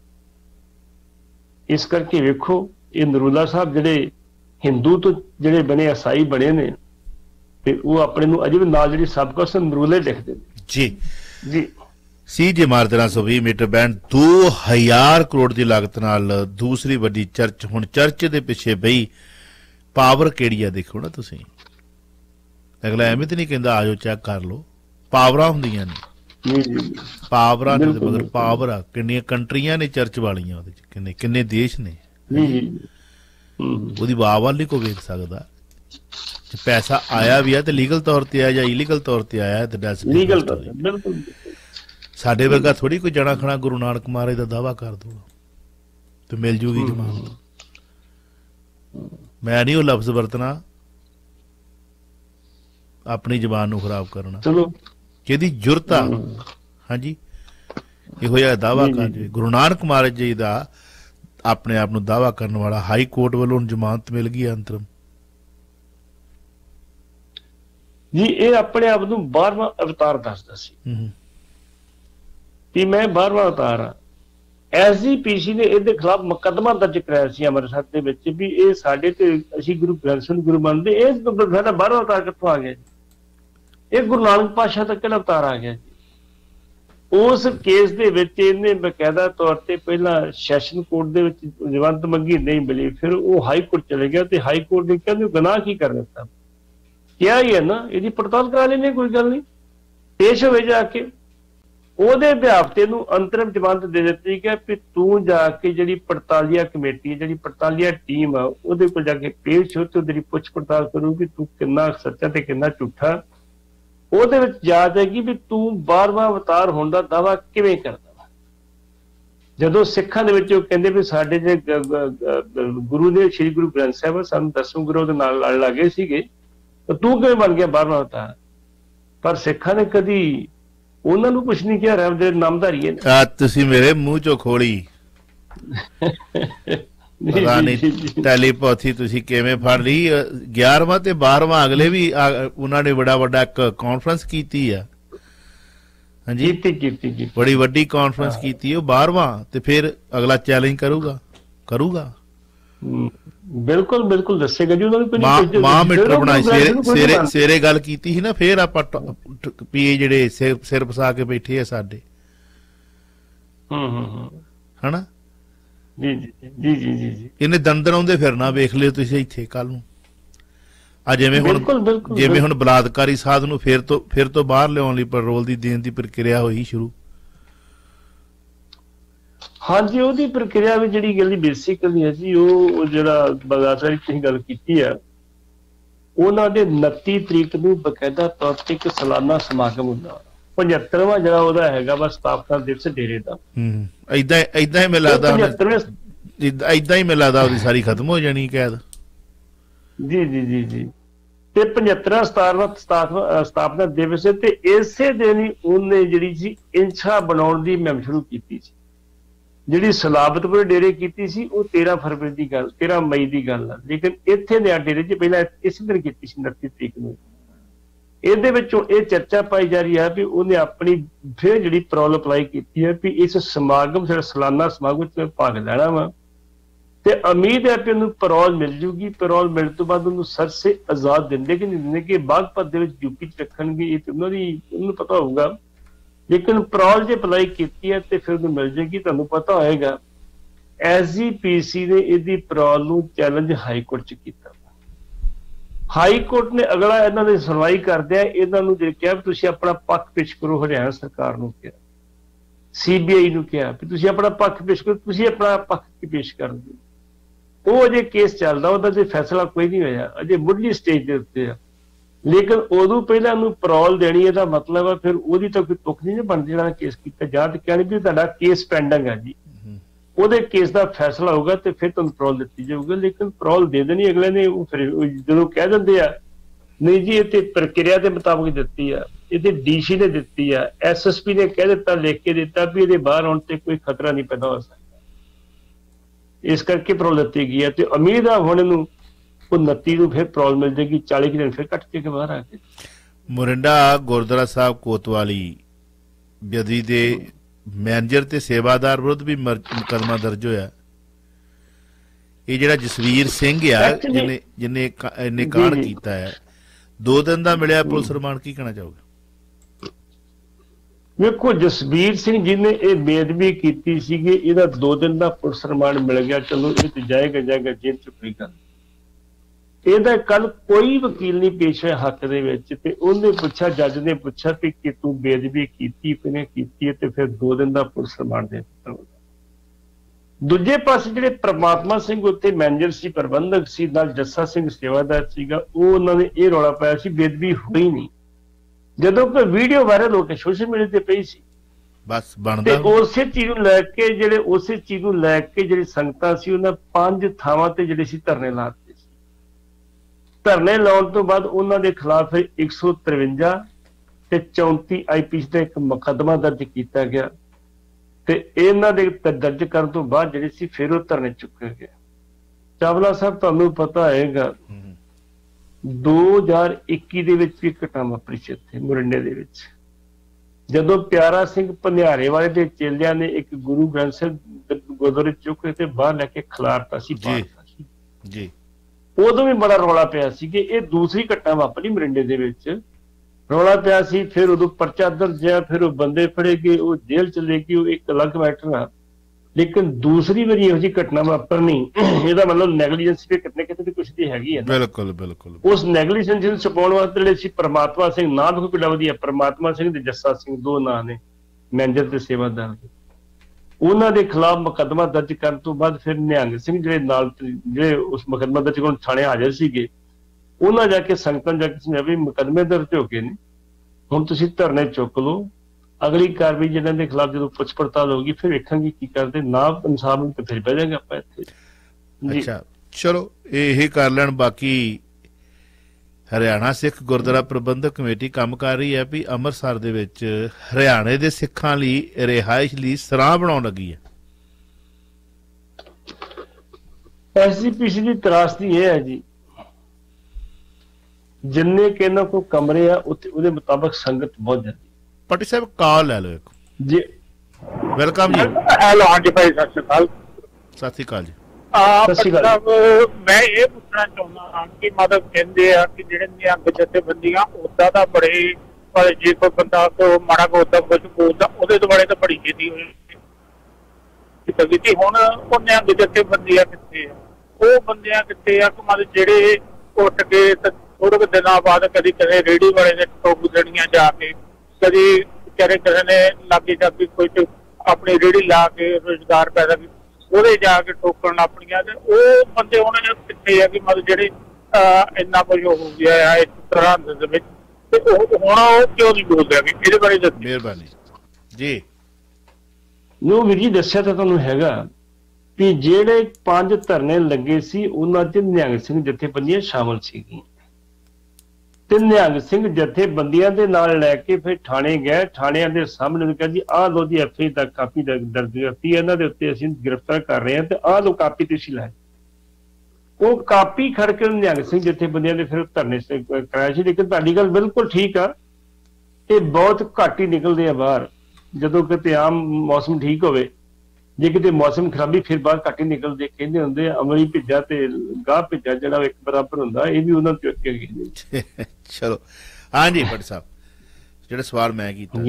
S2: ਇਸ ਕਰਕੇ ਵੇਖੋ ਇਹ ਨਰੂਲਾ ਸਾਹਿਬ ਜਿਹੜੇ ਹਿੰਦੂ ਤੋਂ ਜਿਹੜੇ ਬਣੇ ਈਸਾਈ ਬਣੇ ਨੇ ਤੇ ਉਹ ਆਪਣੇ ਨੂੰ ਅਜੇ ਵੀ ਨਾਲ ਜਿਹੜੀ ਸਾਬਕਾ ਉਸ ਨਰੂਲੇ ਲਿਖਦੇ ਨੇ
S1: ਜੀ
S2: ਜੀ।
S1: ਸੀ ਜੇ ਮਾਰ ਤੇਰਾਂ ਸੌ ਵੀਹ ਮੀਟਰ ਬੈਂਡ ਦੋ ਹਜ਼ਾਰ ਕਰੋੜ ਦੀ ਲਾਗਤ ਨਾਲ ਦੂਸਰੀ ਵੱਡੀ ਚਰਚ। ਹੁਣ ਚਰਚ ਦੇ ਪਿੱਛੇ ਬਈ ਪਾਵਰ ਕਿਹੜੀ ਆ ਦੇਖੋ ਨਾ ਤੁਸੀਂ। ਅਗਲਾ ਐਵੇਂ ਤੇ ਨਹੀਂ ਕਹਿੰਦਾ ਆਜੋ ਚੈੱਕ ਕਰ ਲਓ, ਪਾਵਰਾਂ ਹੁੰਦੀਆਂ ਨੇ, ਪਾਵਰਾਂ ਦੇ ਮਗਰ ਪਾਵਰ ਆ। ਕਿੰਨੀਆਂ ਕੰਟਰੀਆਂ ਨੇ ਚਰਚ ਵਾਲੀਆਂ ਉਹਦੇ ਚ, ਕਿੰਨੇ ਕਿੰਨੇ ਦੇਸ਼ ਨੇ। ਉਹਦੀ ਵਾਹ ਵੱਲ ਨਹੀਂ ਕੋਈ ਵੇਖ ਸਕਦਾ। ਪੈਸਾ ਆਇਆ ਵੀ ਆ ਤੇ ਲੀਗਲ ਤੌਰ ਤੇ ਆਇਆ ਜਾਂ ਇਲੀਗਲ ਤੌਰ ਤੇ ਆਇਆ ਤੇ ਲੀਗਲ ਤੌਰ ਤੇ। ਬਿਲਕੁਲ ਸਾਡੇ ਵਰਗਾ ਥੋੜੀ ਕੋਈ ਜਣਾ ਖਣਾ ਗੁਰੂ ਨਾਨਕ ਮਹਾਰਾਜ ਦਾ ਦਾਵਾ ਕਰ ਦੂਗਾ ਤੇ ਮਿਲ ਜੂਗੀ ਜਮਾਨਤ। ਮੈਂ ਨਹੀਂ ਉਹ ਲਫ਼ਜ਼ ਵਰਤਣਾ ਆਪਣੀ ਜ਼ਬਾਨ ਨੂੰ ਖਰਾਬ ਕਰਨਾ। ਚਲੋ ਕਿਹਦੀ ਜੁਰਤ ਆ। ਹਾਂਜੀ ਇਹੋ ਜਿਹਾ ਦਾਵਾ ਕਰ ਜੇ ਗੁਰੂ ਨਾਨਕ ਮਹਾਰਾਜ ਜੀ ਦਾ ਆਪਣੇ ਆਪ ਨੂੰ ਦਾਵਾ ਕਰਨ ਵਾਲਾ ਹਾਈ ਕੋਰਟ ਵੱਲੋਂ ਜ਼ਮਾਨਤ ਮਿਲ ਗਈ ਅੰਤਰਮ।
S2: ਜੀ ਇਹ ਆਪਣੇ ਆਪ ਨੂੰ ਬਾਰਵਾਂ ਅਵਤਾਰ ਦੱਸਦਾ ਸੀ ਕਿ ਮੈਂ ਬਾਰਵਾਂ ਅਵਤਾਰ ਹਾਂ। ਐਸਜੀਪੀਸੀ ਨੇ ਇਹਦੇ ਖਿਲਾਫ ਮੁਕੱਦਮਾ ਦਰਜ ਕਰਾਇਆ ਸੀ ਅੰਮ੍ਰਿਤਸਰ ਦੇ ਵਿੱਚ ਵੀ ਇਹ ਸਾਡੇ ਤੇ ਅਸੀਂ ਗੁਰੂ ਗ੍ਰੰਥ ਸਾਹਿਬ ਗੁਰੂ ਮੰਨਦੇ, ਇਹ ਸਾਡਾ ਬਾਰਵਾਂ ਅਵਤਾਰ ਕਿੱਥੋਂ ਆ ਗਿਆ ਜੀ? ਇਹ ਗੁਰੂ ਨਾਨਕ ਪਾਤਸ਼ਾਹ ਦਾ ਕਿਹੜਾ ਅਵਤਾਰ ਆ ਗਿਆ ਜੀ? ਉਸ ਕੇਸ ਦੇ ਵਿੱਚ ਇਹਨੇ ਬਕਾਇਦਾ ਤੌਰ ਤੇ ਪਹਿਲਾਂ ਸੈਸ਼ਨ ਕੋਰਟ ਦੇ ਵਿੱਚ ਜ਼ਮਾਨਤ ਮੰਗੀ, ਨਹੀਂ ਮਿਲੀ, ਫਿਰ ਉਹ ਹਾਈ ਕੋਰਟ ਚਲੇ ਗਿਆ ਤੇ ਹਾਈ ਕੋਰਟ ਨੇ ਕਹਿੰਦੇ ਗੁਨਾਹ ਕੀ ਕਰ ਦਿੱਤਾ, ਕਿਹਾ ਹੀ ਹੈ ਨਾ ਇਹਦੀ ਪੜਤਾਲ ਕਰਾ ਲੈਣੇ, ਕੋਈ ਗੱਲ ਨਹੀਂ, ਪੇਸ਼ ਹੋਵੇ ਜਾ ਕੇ। ਉਹਦੇ ਵਿਆਪਤੇ ਨੂੰ ਅੰਤਰਿਮ ਜ਼ਮਾਨਤ ਦੇ ਦਿੱਤੀ ਕਿ ਵੀ ਤੂੰ ਜਾ ਕੇ ਜਿਹੜੀ ਪੜਤਾਲੀਆ ਕਮੇਟੀ, ਜਿਹੜੀ ਪੜਤਾਲੀਆ ਟੀਮ ਆ, ਉਹਦੇ ਕੋਲ ਜਾ ਕੇ ਪੇਸ਼ ਹੋ ਤੇ ਉਹਦੀ ਪੁੱਛ ਪੜਤਾਲ ਕਰੂਗੀ ਤੂੰ ਕਿੰਨਾ ਸੱਚਾ ਤੇ ਕਿੰਨਾ ਝੂਠਾ। ਉਹਦੇ ਵਿੱਚ ਯਾਦ ਹੈਗੀ ਵੀ ਤੂੰ ਬਾਰਵਾਂ ਅਵਤਾਰ ਹੋਣ ਦਾ ਦਾਅਵਾ ਕਿਵੇਂ ਕਰਦਾ ਵਾ। ਜਦੋਂ ਸਿੱਖਾਂ ਦੇ ਵਿੱਚ ਉਹ ਕਹਿੰਦੇ ਵੀ ਸਾਡੇ ਜੇ ਗੁਰੂ ਨੇ ਸ੍ਰੀ ਗੁਰੂ ਗ੍ਰੰਥ ਸਾਹਿਬ ਸਾਨੂੰ ਦਸਵੇਂ ਗੁਰੂ ਦੇ ਨਾਲ ਲੜ ਲੱਗੇ ਸੀਗੇ, ਤਾਂ ਤੂੰ ਕਿਵੇਂ ਬਣ ਗਿਆ ਬਾਰਵਾਂ ਅਵਤਾਰ? ਪਰ ਸਿੱਖਾਂ ਨੇ ਕਦੀ ਉਹਨਾਂ ਨੂੰ ਕੁਛ ਨਹੀਂ ਕਿਹਾ, ਰੱਬ ਦੇ ਨਾਮਧਾਰੀਏ ਨੇ।
S1: ਆ ਤੁਸੀਂ ਮੇਰੇ ਮੂੰਹ ਚੋਂ ਖੋਲੀ ਪਤਾ ਨਹੀਂ ਟੈਲੀਪੈਥੀ ਤੁਸੀਂ ਕਿਵੇਂ ਫੜ ਲਈ। ਗਿਆਰਵਾਂ ਤੇ ਬਾਰਵਾਂ ਅਗਲੇ ਵੀ ਉਹਨਾਂ ਨੇ ਬੜਾ ਵੱਡਾ ਇੱਕ ਕਾਨਫਰੰਸ ਕੀਤੀ ਆ, ਹਾਂਜੀ
S2: ਕੀਤੀ,
S1: ਬੜੀ ਵੱਡੀ ਕਾਨਫਰੰਸ ਕੀਤੀ ਉਹ ਬਾਰਵਾਂ, ਤੇ ਫਿਰ ਅਗਲਾ ਚੈਲੰਜ ਕਰੂਗਾ ਕਰੂਗਾ
S2: ਬਿਲਕੁਲ ਬਿਲਕੁਲ ਦੱਸੇਗਾ ਜੀ ਉਹਨਾਂ
S1: ਨੂੰ। ਮਾਂ ਮੀਟਰ ਬਣਾਈ ਸਵੇਰੇ ਸਵੇਰੇ ਗੱਲ ਕੀਤੀ ਸੀ ਨਾ, ਫਿਰ ਆਪਾਂ ਪੀਏ ਜਿਹੜੇ ਸਿਰ ਫਸਾ ਕੇ ਬੈਠੇ ਆ ਸਾਡੇ, ਹਨਾ
S2: ਜੀ ਜੀ ਜੀ ਜੀ ਜੀ
S1: ਇਹਨੇ ਦੰਦਨ ਆਉਂਦੇ ਫਿਰਨਾ, ਵੇਖ ਲਿਓ ਤੁਸੀਂ ਇੱਥੇ ਕੱਲ ਨੂੰ। ਆ ਜਿਵੇਂ ਹੁਣ ਜਿਵੇਂ ਹੁਣ ਬਲਾਤਕਾਰੀ ਸਾਧ ਨੂੰ ਫਿਰ ਤੋਂ ਫਿਰ ਤੋਂ ਬਾਹਰ ਲਿਆਉਣ ਲਈ ਪੈਰੋਲ ਦੀ ਦੇਣ ਦੀ ਪ੍ਰਕਿਰਿਆ ਹੋਈ ਸ਼ੁਰੂ।
S2: ਹਾਂਜੀ ਉਹਦੀ ਪ੍ਰਕਿਰਿਆ ਵੀ ਜਿਹੜੀ ਗੱਲ ਬੇਸਿਕਲੀ ਹੈ ਜੀ, ਉਹ ਜਿਹੜਾ ਬਲਾਤਕਾਰੀ ਤੁਸੀਂ ਗੱਲ ਕੀਤੀ ਆ, ਉਹਨਾਂ ਦੇ ਉਨੱਤੀ ਤਰੀਕ ਨੂੰ ਬਕਾਇਦਾ ਤੌਰ ਤੇ ਇੱਕ ਸਾਲਾਨਾ ਸਮਾਗਮ ਹੁੰਦਾ, ਪਝੱਤਰਵਾਂ ਜਿਹੜਾ ਉਹਦਾ ਹੈਗਾ ਵਾ ਸਥਾਪਨਾ ਦਿਵਸ ਡੇਰੇ ਦਾ।
S1: ਹੂੰ ਏਦਾਂ ਏਦਾਂ ਹੀ ਮੈਨੂੰ ਲੱਗਦਾ ਏਦਾਂ ਹੀ ਮੈਨੂੰ ਲੱਗਦਾ ਉਹਦੀ ਸਾਰੀ ਖਤਮ ਹੋ ਜਾਣੀ ਕੈਦ।
S2: ਜੀ ਜੀ ਜੀ ਜੀ ਤੇ ਪਝੱਤਰਵਾਂ ਸਤਾਰਵਾਂ ਸਥਾਪਨਾ ਦਿਵਸ ਤੇ ਇਸੇ ਦਿਨ ਹੀ ਉਹਨੇ ਜਿਹੜੀ ਸੀ ਇੰਛਾ ਬਣਾਉਣ ਦੀ ਮੁਹਿੰਮ ਸ਼ੁਰੂ ਕੀਤੀ ਸੀ। ਜਿਹੜੀ ਸਲਾਬਤਪੁਰ ਡੇਰੇ ਕੀਤੀ ਸੀ ਉਹ ਤੇਰਾਂ ਫਰਵਰੀ ਦੀ ਗੱਲ, ਤੇਰਾਂ ਮਈ ਦੀ ਗੱਲ ਆ, ਲੇਕਿਨ ਇੱਥੇ ਦੇ ਡੇਰੇ 'ਚ ਪਹਿਲਾਂ ਇਸ ਦਿਨ ਕੀਤੀ ਸੀ ਉਨੱਤੀ ਤਰੀਕ ਨੂੰ। ਇਹਦੇ ਵਿੱਚੋਂ ਇਹ ਚਰਚਾ ਪਾਈ ਜਾ ਰਹੀ ਹੈ ਵੀ ਉਹਨੇ ਆਪਣੀ ਫਿਰ ਜਿਹੜੀ ਪ੍ਰੋਲ ਅਪਲਾਈ ਕੀਤੀ ਹੈ ਵੀ ਇਸ ਸਮਾਗਮ ਜਿਹੜਾ ਸਾਲਾਨਾ ਸਮਾਗਮ 'ਚ ਭਾਗ ਲੈਣਾ ਵਾ ਤੇ ਉਮੀਦ ਹੈ ਕਿ ਉਹਨੂੰ ਪੈਰੋਲ ਮਿਲ ਜੂਗੀ। ਪੈਰੋਲ ਮਿਲਣ ਤੋਂ ਬਾਅਦ ਉਹਨੂੰ ਸਰਸੇ ਆਜ਼ਾਦ ਦਿੰਦੇ ਕਿ ਨਹੀਂ ਦਿੰਦੇ, ਕਿ ਬਾਗਪਤ ਦੇ ਵਿੱਚ ਯੂਪੀ 'ਚ ਰੱਖਣਗੇ, ਇਹ ਤੇ ਉਹਨਾਂ ਦੀ ਉਹਨੂੰ ਪਤਾ ਹੋਊਗਾ। ਲੇਕਿਨ ਪੈਰੋਲ ਜੇ ਅਪਲਾਈ ਕੀਤੀ ਹੈ ਤੇ ਫਿਰ ਉਹਨੂੰ ਮਿਲ ਜਾਏਗੀ। ਤੁਹਾਨੂੰ ਪਤਾ ਹੋਏਗਾ ਐਸਜੀਪੀਸੀ ਨੇ ਇਹਦੀ ਪੈਰੋਲ ਨੂੰ ਚੈਲੰਜ ਹਾਈ ਕੋਰਟ 'ਚ ਕੀਤਾ। ਹਾਈ ਕੋਰਟ ਨੇ ਅਗਲਾ ਇਹਨਾਂ ਦੀ ਸੁਣਵਾਈ ਕਰਦਿਆਂ ਇਹਨਾਂ ਨੂੰ ਜੇ ਕਿਹਾ ਵੀ ਤੁਸੀਂ ਆਪਣਾ ਪੱਖ ਪੇਸ਼ ਕਰੋ, ਹਰਿਆਣਾ ਸਰਕਾਰ ਨੂੰ ਕਿਹਾ, ਸੀਬੀਆਈ ਨੂੰ ਕਿਹਾ ਵੀ ਤੁਸੀਂ ਆਪਣਾ ਪੱਖ ਪੇਸ਼ ਕਰੋ, ਤੁਸੀਂ ਆਪਣਾ ਪੱਖ ਕੀ ਪੇਸ਼ ਕਰ ਦਿਓ। ਉਹ ਅਜੇ ਕੇਸ ਚੱਲਦਾ, ਉਹਦਾ ਜੇ ਫੈਸਲਾ ਕੋਈ ਨਹੀਂ ਹੋਇਆ, ਅਜੇ ਮੁੱਢਲੀ ਸਟੇਜ ਦੇ ਉੱਤੇ ਆ। ਲੇਕਿਨ ਉਦੋਂ ਪਹਿਲਾਂ ਉਹਨੂੰ ਪੈਰੋਲ ਦੇਣੀ, ਇਹਦਾ ਮਤਲਬ ਹੈ ਫਿਰ ਉਹਦੀ ਤਾਂ ਕੋਈ ਤੁਕ ਨਹੀਂ ਬਣਦੀ ਜਿਹੜਾ ਕੇਸ ਕੀਤਾ। ਜਾਂ ਤੇ ਕਹਿਣੀ ਵੀ ਤੁਹਾਡਾ ਕੇਸ ਪੈਂਡਿੰਗ ਹੈ ਜੀ, ਉਹਦੇ ਕੇਸ ਦਾ ਫੈਸਲਾ ਹੋਊਗਾ ਤੇ ਫਿਰ ਤੁਹਾਨੂੰ ਪੈਰੋਲ ਦਿੱਤੀ ਜਾਊਗੀ। ਲੇਕਿਨ ਪੈਰੋਲ ਦੇ ਦੇਣੀ ਅਗਲੇ ਨੇ, ਉਹ ਫਿਰ ਜਦੋਂ ਕਹਿ ਦਿੰਦੇ ਆ ਨਹੀਂ ਜੀ ਇਹ ਤੇ ਪ੍ਰਕਿਰਿਆ ਦੇ ਮੁਤਾਬਕ ਦਿੱਤੀ ਆ, ਇਹਦੇ ਡੀਸੀ ਨੇ ਦਿੱਤੀ ਆ, ਐਸਐਸਪੀ ਨੇ ਕਹਿ ਦਿੱਤਾ, ਲਿਖ ਕੇ ਦਿੱਤਾ ਵੀ ਇਹਦੇ ਬਾਹਰ ਆਉਣ ਤੇ ਕੋਈ ਖਤਰਾ ਨਹੀਂ ਪੈਦਾ ਹੋ ਸਕਦਾ, ਇਸ ਕਰਕੇ ਪੈਰੋਲ ਦਿੱਤੀ ਗਈ ਹੈ। ਤੇ ਉਮੀਦ ਆ ਹੁਣ ਇਹਨੂੰ ਉਨੱਤੀ ਨੂੰ ਫਿਰ ਪੈਰੋਲ ਮਿਲ ਜਾਏਗੀ, ਚਾਲੀ ਦਿਨ ਫਿਰ ਕੱਟ ਕੇ ਬਾਹਰ ਆ ਕੇ।
S1: ਮੋਰਿੰਡਾ ਗੁਰਦੁਆਰਾ ਸਾਹਿਬ ਕੋਤਵਾਲੀ ਬੇਅਦਬੀ ਦੇ ਮੈਨੇਜਰ ਤੇ ਸੇਵਾਦਾਰ ਵਿਰੁੱਧ ਵੀ ਮੁਕੱਦਮਾ ਦਰਜ ਹੋਇਆ। ਇਹ ਜਿਹੜਾ ਜਸਵੀਰ ਸਿੰਘ ਆ ਜਿਹਨੇ ਜਿਹਨੇ ਇਹਨੇ ਕਾਂਡ ਕੀਤਾ ਹੈ, ਦੋ ਦਿਨ ਦਾ ਮਿਲਿਆ ਪੁਲਿਸ ਰਿਮਾਂਡ, ਕੀ ਕਹਿਣਾ ਚਾਹੋਗੇ?
S2: ਵੇਖੋ ਜਸਵੀਰ ਸਿੰਘ ਜਿਹਨੇ ਇਹ ਬੇਅਦਬੀ ਕੀਤੀ ਸੀਗੀ, ਇਹਦਾ ਦੋ ਦਿਨ ਦਾ ਪੁਲਿਸ ਰਿਮਾਂਡ ਮਿਲ ਗਿਆ, ਚਲੋ ਇਹ ਤੇ ਜਾਏਗਾ ਜਾਏਗਾ ਜੇਲ੍ਹ ਚ ਕੋਈ ਗੱਲ। ਇਹਦਾ ਕੱਲ ਕੋਈ ਵਕੀਲ ਨਹੀਂ ਪੇਸ਼ ਹੋਇਆ ਹੱਕ ਦੇ ਵਿੱਚ, ਤੇ ਉਹਨੇ ਪੁੱਛਿਆ, ਜੱਜ ਨੇ ਪੁੱਛਿਆ ਕਿ ਤੂੰ ਬੇਅਦਬੀ ਕੀਤੀ ਕਿਹਨੇ ਕੀਤੀ ਹੈ, ਤੇ ਫਿਰ ਦੋ ਦਿਨ ਦਾ ਪੁਲਿਸ ਰਿਮਾਂਡ ਦੇ ਦਿੱਤਾ। ਦੂਜੇ ਪਾਸੇ ਜਿਹੜੇ ਪ੍ਰਮਾਤਮਾ ਸਿੰਘ ਉੱਥੇ ਮੈਨੇਜਰ ਸੀ, ਪ੍ਰਬੰਧਕ ਸੀ, ਨਾਲ ਜੱਸਾ ਸਿੰਘ ਸੇਵਾਦਾਰ ਸੀਗਾ, ਉਹ ਉਹਨਾਂ ਨੇ ਇਹ ਰੌਲਾ ਪਾਇਆ ਸੀ ਬੇਅਦਬੀ ਹੋਈ ਨਹੀਂ, ਜਦੋਂ ਕੋਈ ਵੀਡੀਓ ਵਾਇਰਲ ਹੋ ਕੇ ਸੋਸ਼ਲ ਮੀਡੀਆ ਤੇ ਪਈ ਸੀ
S1: ਬਸ ਬਣਦਾ।
S2: ਤੇ ਉਸੇ ਚੀਜ਼ ਨੂੰ ਲੈ ਕੇ ਜਿਹੜੇ ਉਸੇ ਚੀਜ਼ ਨੂੰ ਲੈ ਕੇ ਜਿਹੜੀ ਸੰਗਤਾਂ ਸੀ ਉਹਨਾਂ ਪੰਜ ਥਾਵਾਂ ਤੇ ਜਿਹੜੇ ਸੀ ਧਰਨੇ ਲਾ ਦਿੱਤੇ ਸੀ। ਧਰਨੇ ਲਾਉਣ ਤੋਂ ਬਾਅਦ ਉਹਨਾਂ ਦੇ ਖਿਲਾਫ ਇੱਕ ਸੌ ਤਰਵੰਜਾ ਤੇ ਚੌਂਤੀ ਆਈਪੀਸੀ ਦਾ ਇੱਕ ਮੁਕੱਦਮਾ ਦਰਜ ਕੀਤਾ ਗਿਆ, ਤੇ ਇਹਨਾਂ ਦੇ ਦਰਜ ਕਰਨ ਤੋਂ ਬਾਅਦ ਜਿਹੜੇ ਸੀ ਫਿਰ ਉਹ ਧਰਨੇ ਚੁੱਕੇ ਗਏ। ਚਾਵਲਾ ਸਾਹਿਬ ਤੁਹਾਨੂੰ ਪਤਾ ਹੋਏਗਾ ਦੋ ਹਜ਼ਾਰ ਇੱਕੀ ਦੇ ਵਿੱਚ ਵੀ ਘਟਨਾ ਵਾਪਰੀ ਸੀ ਇੱਥੇ ਮੋਰਿੰਡੇ ਦੇ ਵਿੱਚ, ਜਦੋਂ ਪਿਆਰਾ ਸਿੰਘ ਭੰਡਿਆਰੇ ਵਾਲੇ ਦੇ ਚੇਲਿਆਂ ਨੇ ਇੱਕ ਗੁਰੂ ਗ੍ਰੰਥ ਸਾਹਿਬ ਗੁਰਦੁਆਰੇ ਚੁੱਕ ਕੇ ਤੇ ਬਾਹਰ ਲੈ ਕੇ ਖਿਲਾਰਤਾ ਸੀ, ਪਾੜਤਾ ਸੀ
S1: ਜੀ।
S2: ਉਦੋਂ ਵੀ ਬੜਾ ਰੌਲਾ ਪਿਆ ਸੀ ਕਿ ਇਹ ਦੂਸਰੀ ਘਟਨਾ ਵਾਪਰੀ ਮੋਰਿੰਡੇ ਦੇ ਵਿੱਚ, ਰੌਲਾ ਪਿਆ ਸੀ। ਫਿਰ ਉਦੋਂ ਪਰਚਾ ਦਰਜ ਹੋਇਆ, ਫਿਰ ਉਹ ਬੰਦੇ ਫੜੇ ਗਏ, ਉਹ ਜੇਲ੍ਹ ਚਲੇ ਗਏ, ਉਹ ਇੱਕ ਅਲੱਗ ਮੈਟਰ ਆ। ਲੇਕਿਨ ਦੂਸਰੀ ਵਾਰੀ ਇਹੋ ਜਿਹੀ ਘਟਨਾ ਵਾਪਰਨੀ, ਇਹਦਾ ਮਤਲਬ ਨੈਗਲੀਜੈਂਸ ਵੀ ਕਿਤੇ ਕਿਤੇ ਤੇ ਕੁਛ ਦੀ ਹੈਗੀ ਹੈ।
S1: ਬਿਲਕੁਲ ਬਿਲਕੁਲ। ਉਸ
S2: ਨੈਗਲੀਜੈਂਸ ਨੂੰ ਛੁਪਾਉਣ ਵਾਸਤੇ ਜਿਹੜੇ ਸੀ ਪਰਮਾਤਮਾ ਸਿੰਘ, ਨਾਂ ਵੀ ਕਿੱਡਾ ਵਧੀਆ, ਪਰਮਾਤਮਾ ਸਿੰਘ ਤੇ ਜੱਸਾ ਸਿੰਘ, ਦੋ ਨਾਂ ਨੇ ਮੈਨੇਜਰ ਤੇ ਸੇਵਾਦਾਰ ਦੇ, ਉਹਨਾਂ ਦੇ ਖਿਲਾਫ ਮੁਕੱਦਮਾ ਦਰਜ ਕਰਨ ਤੋਂ ਬਾਅਦ ਫਿਰ ਨਿਹੰਗ ਸਿੰਘ ਜਿਹੜੇ ਨਾਲ ਜਿਹੜੇ ਉਸ ਮੁਕੱਦਮਾ ਦਰਜ ਕਰਨ ਥਾਣੇ ਹਾਜ਼ਰ ਸੀਗੇ, ਉਹਨਾਂ ਜਾ ਕੇ ਸੰਗਤਾਂ ਜਾ ਕੇ ਸਮਝਾਇਆ ਮੁਕੱਦਮੇ ਦਰਜ ਹੋ ਗਏ ਨੇ, ਹੁਣ ਤੁਸੀਂ ਧਰਨੇ ਚੁੱਕ ਲਓ, ਅਗਲੀ ਕਾਰਵਾਈ ਜਿਹਨਾਂ ਦੇ ਖਿਲਾਫ ਜਦੋਂ ਪੁੱਛ ਪੜਤਾਲ ਹੋਗੀ ਫਿਰ ਵੇਖਾਂਗੇ ਕੀ ਕਰਦੇ, ਨਾ ਇਨਸਾਫ ਨੂੰ ਤੇ ਫਿਰ ਬਹਿ ਜਾਵਾਂਗੇ ਆਪਾਂ ਇੱਥੇ।
S1: ਅੱਛਾ ਚਲੋ ਇਹ ਕਰ ਲੈਣ। ਬਾਕੀ ਹਰਿਆਣਾ ਸਿੱਖ ਗੁਰਦੁਆਰਾ ਪ੍ਰਬੰਧਕ ਕਮੇਟੀ ਕੰਮ ਕਰ ਰਹੀ ਹੈ ਵੀ ਅੰਮ੍ਰਿਤਸਰ ਦੇ ਵਿੱਚ ਹਰਿਆਣੇ ਦੇ ਸਿੱਖਾਂ ਲਈ ਰਿਹਾਇਸ਼ ਲਈ ਸਰਾਂ ਬਣਾਉਣ ਲੱਗੀ ਹੈ।
S2: ਐਸਜੀਪੀਸੀ ਦੀ ਤਰਾਸਦੀ ਇਹ ਹੈ ਜੀ, ਜਿੰਨੇ ਕਿ ਇਹਨਾਂ ਕੋਲ ਕਮਰੇ ਆ ਉੱਥੇ ਉਹਦੇ ਮੁਤਾਬਕ ਸੰਗਤ ਬਹੁਤ ਜਾਂਦੀ।
S1: ਪੱਟੀ ਸਾਹਿਬ ਕਾਲ ਲੈ ਲਓ ਇੱਕ
S2: ਜੀ।
S1: ਵੈਲਕਮ ਜੀ।
S3: ਹੈਲੋ ਹਾਂਜੀ ਭਾਈ ਸਤਿ ਸ਼੍ਰੀ ਅਕਾਲ।
S1: ਸਤਿ ਸ਼੍ਰੀ ਅਕਾਲ ਜੀ।
S3: ਮਤਲਬ ਮੈਂ ਇਹ ਪੁੱਛਣਾ ਚਾਹੁੰਦਾ ਹਾਂ ਕਿ ਮਤਲਬ ਕਹਿੰਦੇ ਆ ਕਿ ਜਿਹੜੇ ਨਿਹੰਗ ਜਥੇਬੰਦੀਆਂ ਉਦਾਂ ਦਾ ਬੜੇ, ਪਰ ਜੇ ਕੋਈ ਬੰਦਾ ਮਾੜਾ ਕੋਦਾ ਕੁਝ ਬੋਲਦਾ ਉਹਦੇ ਦੁਆਲੇ ਤਾਂ ਬੜੀ ਕੀਤੀ ਹੋਈ ਜੀ। ਹੁਣ ਉਹ ਨਿਹੰਗ ਜਥੇਬੰਦੀਆਂ ਕਿੱਥੇ ਆ, ਉਹ ਬੰਦਿਆਂ ਕਿੱਥੇ ਆ ਕਿ ਮਤਲਬ ਜਿਹੜੇ ਉੱਠ ਕੇ ਥੋੜੇ ਕੁ ਦਿਨਾਂ ਬਾਅਦ ਕਦੀ ਕਦੇ ਰੇਹੜੀ ਵਾਲੇ ਨੇ ਠੋਕ ਦੇਣੀਆਂ ਜਾ ਕੇ, ਕਦੀ ਵਿਚਾਰੇ ਕਿਸੇ ਨੇ ਲਾਗੇ ਜਾਗੇ ਕੋਈ ਆਪਣੀ ਰੇਹੜੀ ਲਾ ਕੇ ਰੁਜ਼ਗਾਰ ਪੈਦਾ ਕੀਤਾ, ਉਹਦੇ ਜਾ ਕੇ ਠੋਕਣ ਆਪਣੀਆਂ, ਤੇ ਉਹ ਬੰਦੇ ਹੁਣ ਕਿੱਥੇ ਆ ਕਿ ਮਤਲਬ ਜਿਹੜੇ ਇੰਨਾ ਕੁਝ ਹੋ ਗਿਆ ਆ ਇਸ ਤਰ੍ਹਾਂ ਦੇ ਵਿੱਚ, ਤੇ ਉਹ ਹੁਣ ਉਹ ਕਿਉਂ ਨਹੀਂ ਬੋਲਦੇ? ਇਹਦੇ ਬਾਰੇ ਦੱਸੋ।
S1: ਮਿਹਰਬਾਨੀ ਜੀ।
S2: ਨੂੰ ਵੀਰ ਜੀ ਦੱਸਿਆ ਤਾਂ ਤੁਹਾਨੂੰ ਹੈਗਾ ਵੀ ਜਿਹੜੇ ਪੰਜ ਧਰਨੇ ਲੱਗੇ ਸੀ ਉਹਨਾਂ 'ਚ ਨਿਹੰਗ ਸਿੰਘ ਜਥੇਬੰਦੀਆਂ ਸ਼ਾਮਲ ਸੀਗੀਆਂ, ਤੇ ਨਿਹੰਗ ਸਿੰਘ ਜਥੇਬੰਦੀਆਂ ਦੇ ਨਾਲ ਲੈ ਕੇ ਫਿਰ ਥਾਣੇ ਗਏ, ਥਾਣਿਆਂ ਦੇ ਸਾਹਮਣੇ ਕਿਹਾ ਜੀ ਆਹ ਲੋ ਜੀ ਐਫ ਆਈ ਦਾ ਕਾਪੀ ਦਰਜ ਕਰਤੀ, ਇਹਨਾਂ ਦੇ ਉੱਤੇ ਅਸੀਂ ਗ੍ਰਿਫਤਾਰ ਕਰ ਰਹੇ ਹਾਂ ਤੇ ਆਹ ਲੋ ਕਾਪੀ ਤੁਸੀਂ ਲੈ। ਉਹ ਕਾਪੀ ਖੜ ਕੇ ਨਿਹੰਗ ਸਿੰਘ ਜਥੇਬੰਦੀਆਂ ਦੇ ਫਿਰ ਧਰਨੇ ਕਰਾਇਆ ਸੀ। ਲੇਕਿਨ ਤੁਹਾਡੀ ਗੱਲ ਬਿਲਕੁਲ ਠੀਕ ਆ, ਇਹ ਬਹੁਤ ਘੱਟ ਹੀ ਨਿਕਲਦੇ ਆ ਬਾਹਰ, ਜਦੋਂ ਕਿਤੇ ਆਮ ਮੌਸਮ ਠੀਕ ਹੋਵੇ, ਜੇ ਕਿਤੇ ਮੌਸਮ ਖਰਾਬੀ ਫਿਰ ਬਾਹਰ ਘੱਟ ਹੀ ਨਿਕਲਦੇ। ਕਹਿੰਦੇ ਹੁੰਦੇ ਅਮਲੀ ਭਿੱਜਾ ਤੇ ਗਾਹ ਭਿੱਜਾ ਜਿਹੜਾ ਇੱਕ ਬਰਾਬਰ ਹੁੰਦਾ, ਇਹ ਵੀ ਉਹਨਾਂ ਚੁੱਕ ਕੇ ਗਏ।
S1: ਚਲੋ ਹਾਂਜੀ ਭੱਟ ਸਾਹਿਬ, ਜਿਹੜਾ ਸਵਾਲ ਮੈਂ ਕੀਤਾ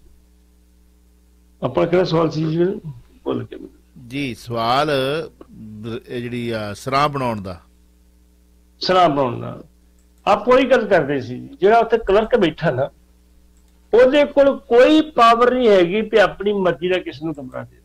S2: ਆਪਾਂ ਕਿਹੜਾ ਸਵਾਲ ਸੀ ਜੀ ਬੋਲ ਕੇ
S1: ਜੀ? ਸਵਾਲ ਜਿਹੜੀ ਆ ਸਰਾਂ ਬਣਾਉਣ ਦਾ,
S2: ਸਰਾਂ ਬਣਾਉਣ ਦਾ ਆਪਾਂ ਉਹੀ ਗੱਲ ਕਰਦੇ ਸੀ। ਜਿਹੜਾ ਉੱਥੇ ਕਲਰਕ ਬੈਠਾ ਨਾ, ਉਹਦੇ ਕੋਲ ਕੋਈ ਪਾਵਰ ਨਹੀਂ ਹੈਗੀ ਕਿ ਆਪਣੀ ਮਰਜ਼ੀ ਦਾ ਕਿਸੇ ਨੂੰ ਕਮਰਾ ਦੇ।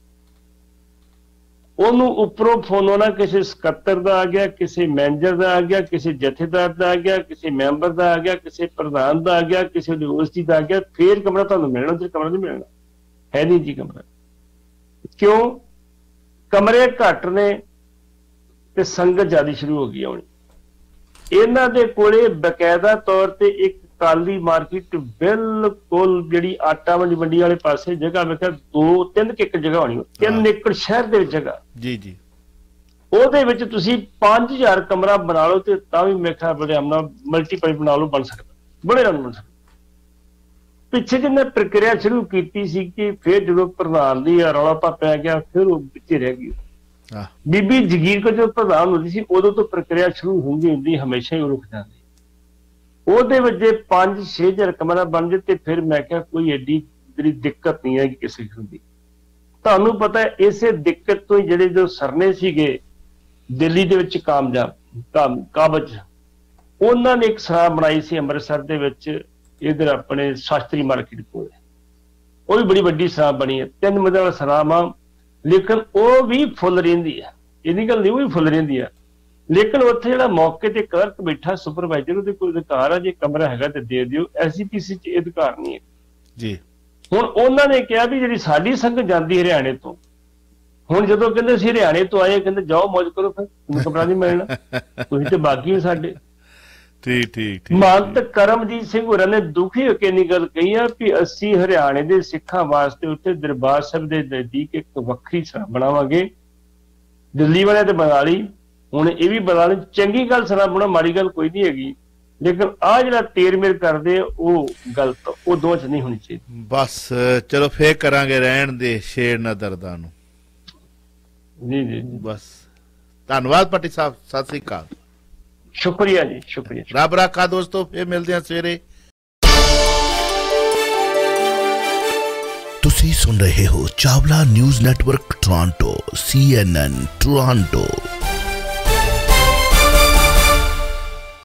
S2: ਉਹਨੂੰ ਉੱਪਰੋਂ ਫੋਨ ਹੋਣਾ ਕਿਸੇ ਸਕੱਤਰ ਦਾ ਆ ਗਿਆ, ਕਿਸੇ ਮੈਨੇਜਰ ਦਾ ਆ ਗਿਆ, ਕਿਸੇ ਜਥੇਦਾਰ ਦਾ ਆ ਗਿਆ, ਕਿਸੇ ਮੈਂਬਰ ਦਾ ਆ ਗਿਆ, ਕਿਸੇ ਪ੍ਰਧਾਨ ਦਾ ਆ ਗਿਆ, ਕਿਸੇ ਯੂਨੀਵਰਸਿਟੀ ਦਾ ਆ ਗਿਆ, ਫੇਰ ਕਮਰਾ ਤੁਹਾਨੂੰ ਮਿਲਣਾ, ਤੇ ਕਮਰਾ ਨਹੀਂ ਮਿਲਣਾ ਹੈ ਨਹੀਂ ਜੀ ਕਮਰਾ। ਕਿਉਂ? ਕਮਰੇ ਘੱਟ ਨੇ ਤੇ ਸੰਗਤ ਜ਼ਿਆਦਾ ਸ਼ੁਰੂ ਹੋ ਗਈ ਹੋਣੀ। ਇਹਨਾਂ ਦੇ ਕੋਲੇ ਬਕਾਇਦਾ ਤੌਰ ਤੇ ਇੱਕ ਕਾਲੀ ਮਾਰਕੀਟ ਬਿਲਕੁਲ ਜਿਹੜੀ ਆਟਾ ਮੰਡੀ ਮੰਡੀ ਵਾਲੇ ਪਾਸੇ ਜਗ੍ਹਾ, ਮੈਂ ਕਿਹਾ ਦੋ ਤਿੰਨ ਏਕੜ ਜਗ੍ਹਾ ਹੋਣੀ, ਤਿੰਨ ਏਕੜ ਸ਼ਹਿਰ ਦੇ ਵਿੱਚ ਜਗ੍ਹਾ
S1: ਜੀ ਜੀ,
S2: ਉਹਦੇ ਵਿੱਚ ਤੁਸੀਂ ਪੰਜ ਹਜ਼ਾਰ ਕਮਰਾ ਬਣਾ ਲਓ ਤੇ ਤਾਂ ਵੀ ਮੈਂ ਕਿਹਾ ਬੜੇ ਆਮਨਾ ਮਲਟੀਪਲ ਬਣਾ ਲਓ, ਬਣ ਸਕਦਾ, ਬੜੇ ਰੰਗ ਬਣ ਸਕਦਾ। ਪਿੱਛੇ ਜਿਹਨੇ ਪ੍ਰਕਿਰਿਆ ਸ਼ੁਰੂ ਕੀਤੀ ਸੀ ਕਿ ਫਿਰ ਜਦੋਂ ਪ੍ਰਧਾਨ ਦੀ ਰੌਲਾ ਪਾ ਪੈ ਗਿਆ, ਫਿਰ ਉਹ ਪਿੱਛੇ ਰਹਿ ਗਈ। ਬੀਬੀ ਜਗੀਰ ਕੋ ਜਦੋਂ ਪ੍ਰਧਾਨ ਹੁੰਦੀ ਸੀ ਉਦੋਂ ਤੋਂ ਪ੍ਰਕਿਰਿਆ ਸ਼ੁਰੂ ਹੁੰਦੀ ਹੁੰਦੀ ਹਮੇਸ਼ਾ ਹੀ ਉਹ ਰੁਕ ਜਾਂਦੀ। ਉਹਦੇ ਵਿੱਚ ਜੇ ਪੰਜ ਛੇ ਹਜ਼ਾਰ ਕਮਰਾ ਬਣ ਜੇ ਤੇ ਫਿਰ ਮੈਂ ਕਿਹਾ ਕੋਈ ਐਡੀ ਜਿਹੜੀ ਦਿੱਕਤ ਨਹੀਂ ਹੈ ਕਿ ਕਿਸੇ ਕਿਸਮ ਦੀ। ਤੁਹਾਨੂੰ ਪਤਾ ਇਸੇ ਦਿੱਕਤ ਤੋਂ ਹੀ ਜਿਹੜੇ ਜੋ ਸਰਨੇ ਸੀਗੇ ਦਿੱਲੀ ਦੇ ਵਿੱਚ ਕਾਮਯਾਬ ਕਾਬਜ, ਉਹਨਾਂ ਨੇ ਇੱਕ ਸਰਾਂ ਬਣਾਈ ਸੀ ਅੰਮ੍ਰਿਤਸਰ ਦੇ ਵਿੱਚ, ਇਧਰ ਆਪਣੇ ਸ਼ਾਸਤਰੀ ਮਾਰਕੀਟ ਕੋਲ। ਉਹ ਵੀ ਬੜੀ ਵੱਡੀ ਸਰਾਂ ਬਣੀ ਹੈ, ਤਿੰਨ ਮੰਜ਼ਿਲਾ ਸਰਾਂ ਆ, ਲੇਕਿਨ ਉਹ ਵੀ ਫੁੱਲ ਰਹਿੰਦੀ ਹੈ, ਇਹਦੀ ਗੱਲ ਨਹੀਂ, ਉਹ ਵੀ ਫੁੱਲ ਰਹਿੰਦੀ ਹੈ। ਲੇਕਿਨ ਉੱਥੇ ਜਿਹੜਾ ਮੌਕੇ ਤੇ ਕਲਰਕ ਬੈਠਾ ਸੁਪਰਵਾਈਜ਼ਰ, ਉਹਦੇ ਕੋਈ ਅਧਿਕਾਰ ਆ, ਜੇ ਕਮਰਾ ਹੈਗਾ ਤੇ ਦੇ ਦਿਓ। ਐਸਜੀਪੀਸੀ ਚ ਇਹ ਅਧਿਕਾਰ ਨਹੀਂ ਹੈ
S1: ਜੀ।
S2: ਹੁਣ ਉਹਨਾਂ ਨੇ ਕਿਹਾ ਵੀ ਜਿਹੜੀ ਸਾਡੀ ਸੰਗਤ ਜਾਂਦੀ ਹਰਿਆਣੇ ਤੋਂ, ਹੁਣ ਜਦੋਂ ਕਹਿੰਦੇ ਅਸੀਂ ਹਰਿਆਣੇ ਤੋਂ ਆਏ, ਕਹਿੰਦੇ ਜਾਓ ਮੌਜ ਕਰੋ, ਫਿਰ ਤੁਹਾਨੂੰ ਕਮਰਾ ਨਹੀਂ ਮਿਲਣਾ, ਤੁਸੀਂ ਤੇ ਬਾਕੀ ਹੋ ਸਾਡੇ।
S1: ਠੀਕ ਠੀਕ ਠੀਕ।
S2: ਮਹੰਤ ਕਰਮਜੀਤ ਸਿੰਘ ਹੋਰਾਂ ਨੇ ਦੁਖੀ ਹੋ ਕੇ ਇੰਨੀ ਗੱਲ ਕਹੀ ਆ ਵੀ ਅਸੀਂ ਹਰਿਆਣੇ ਦੇ ਸਿੱਖਾਂ ਵਾਸਤੇ ਉੱਥੇ ਦਰਬਾਰ ਸਾਹਿਬ ਦੇ ਨਜ਼ਦੀਕ ਇੱਕ ਵੱਖਰੀ ਸਰਾਂ ਬਣਾਵਾਂਗੇ। ਦਿੱਲੀ ਵਾਲਿਆਂ ਤੇ ਬਣਾ ਲਈ, ਹੁਣ ਇਹ ਵੀ ਬਣਾ ਲੈ ਚੰਗੀ ਗੱਲ ਸੁਣਾਉਣਾ ਮਾੜੀ ਗੱਲ ਕੋਈ ਨਹੀਂ ਹੈਗੀ, ਲੇਕਿਨ ਆ ਜਿਹੜਾ ਤੇਰ ਮੇਰ ਕਰਦੇ ਉਹ ਗਲਤ, ਉਹ ਦੋਵਾਂ ਚ ਨਹੀਂ ਹੋਣੀ ਚਾਹੀਦੀ।
S1: ਬਸ ਚਲੋ ਫੇਰ ਕਰਾਂਗੇ, ਰਹਿਣ ਦੇ ਸ਼ੇਰ ਨਾ ਦਰਦਾਂ ਨੂੰ।
S2: ਜੀ ਜੀ
S1: ਬਸ ਧੰਨਵਾਦ ਭੱਟੀ ਸਾਹਿਬ, ਸਤਿ ਸ੍ਰੀ ਅਕਾਲ।
S2: ਸ਼ੁਕਰੀਆ ਜੀ, ਸ਼ੁਕਰੀਆ।
S1: ਰੱਬ ਰਾਖਾ ਦੋਸਤੋ, ਫੇਰ ਮਿਲਦੇ ਹਾਂ ਸਵੇਰੇ।
S4: ਤੁਸੀਂ ਸੁਣ ਰਹੇ ਹੋ Chawla news network Toronto, C N N Toronto.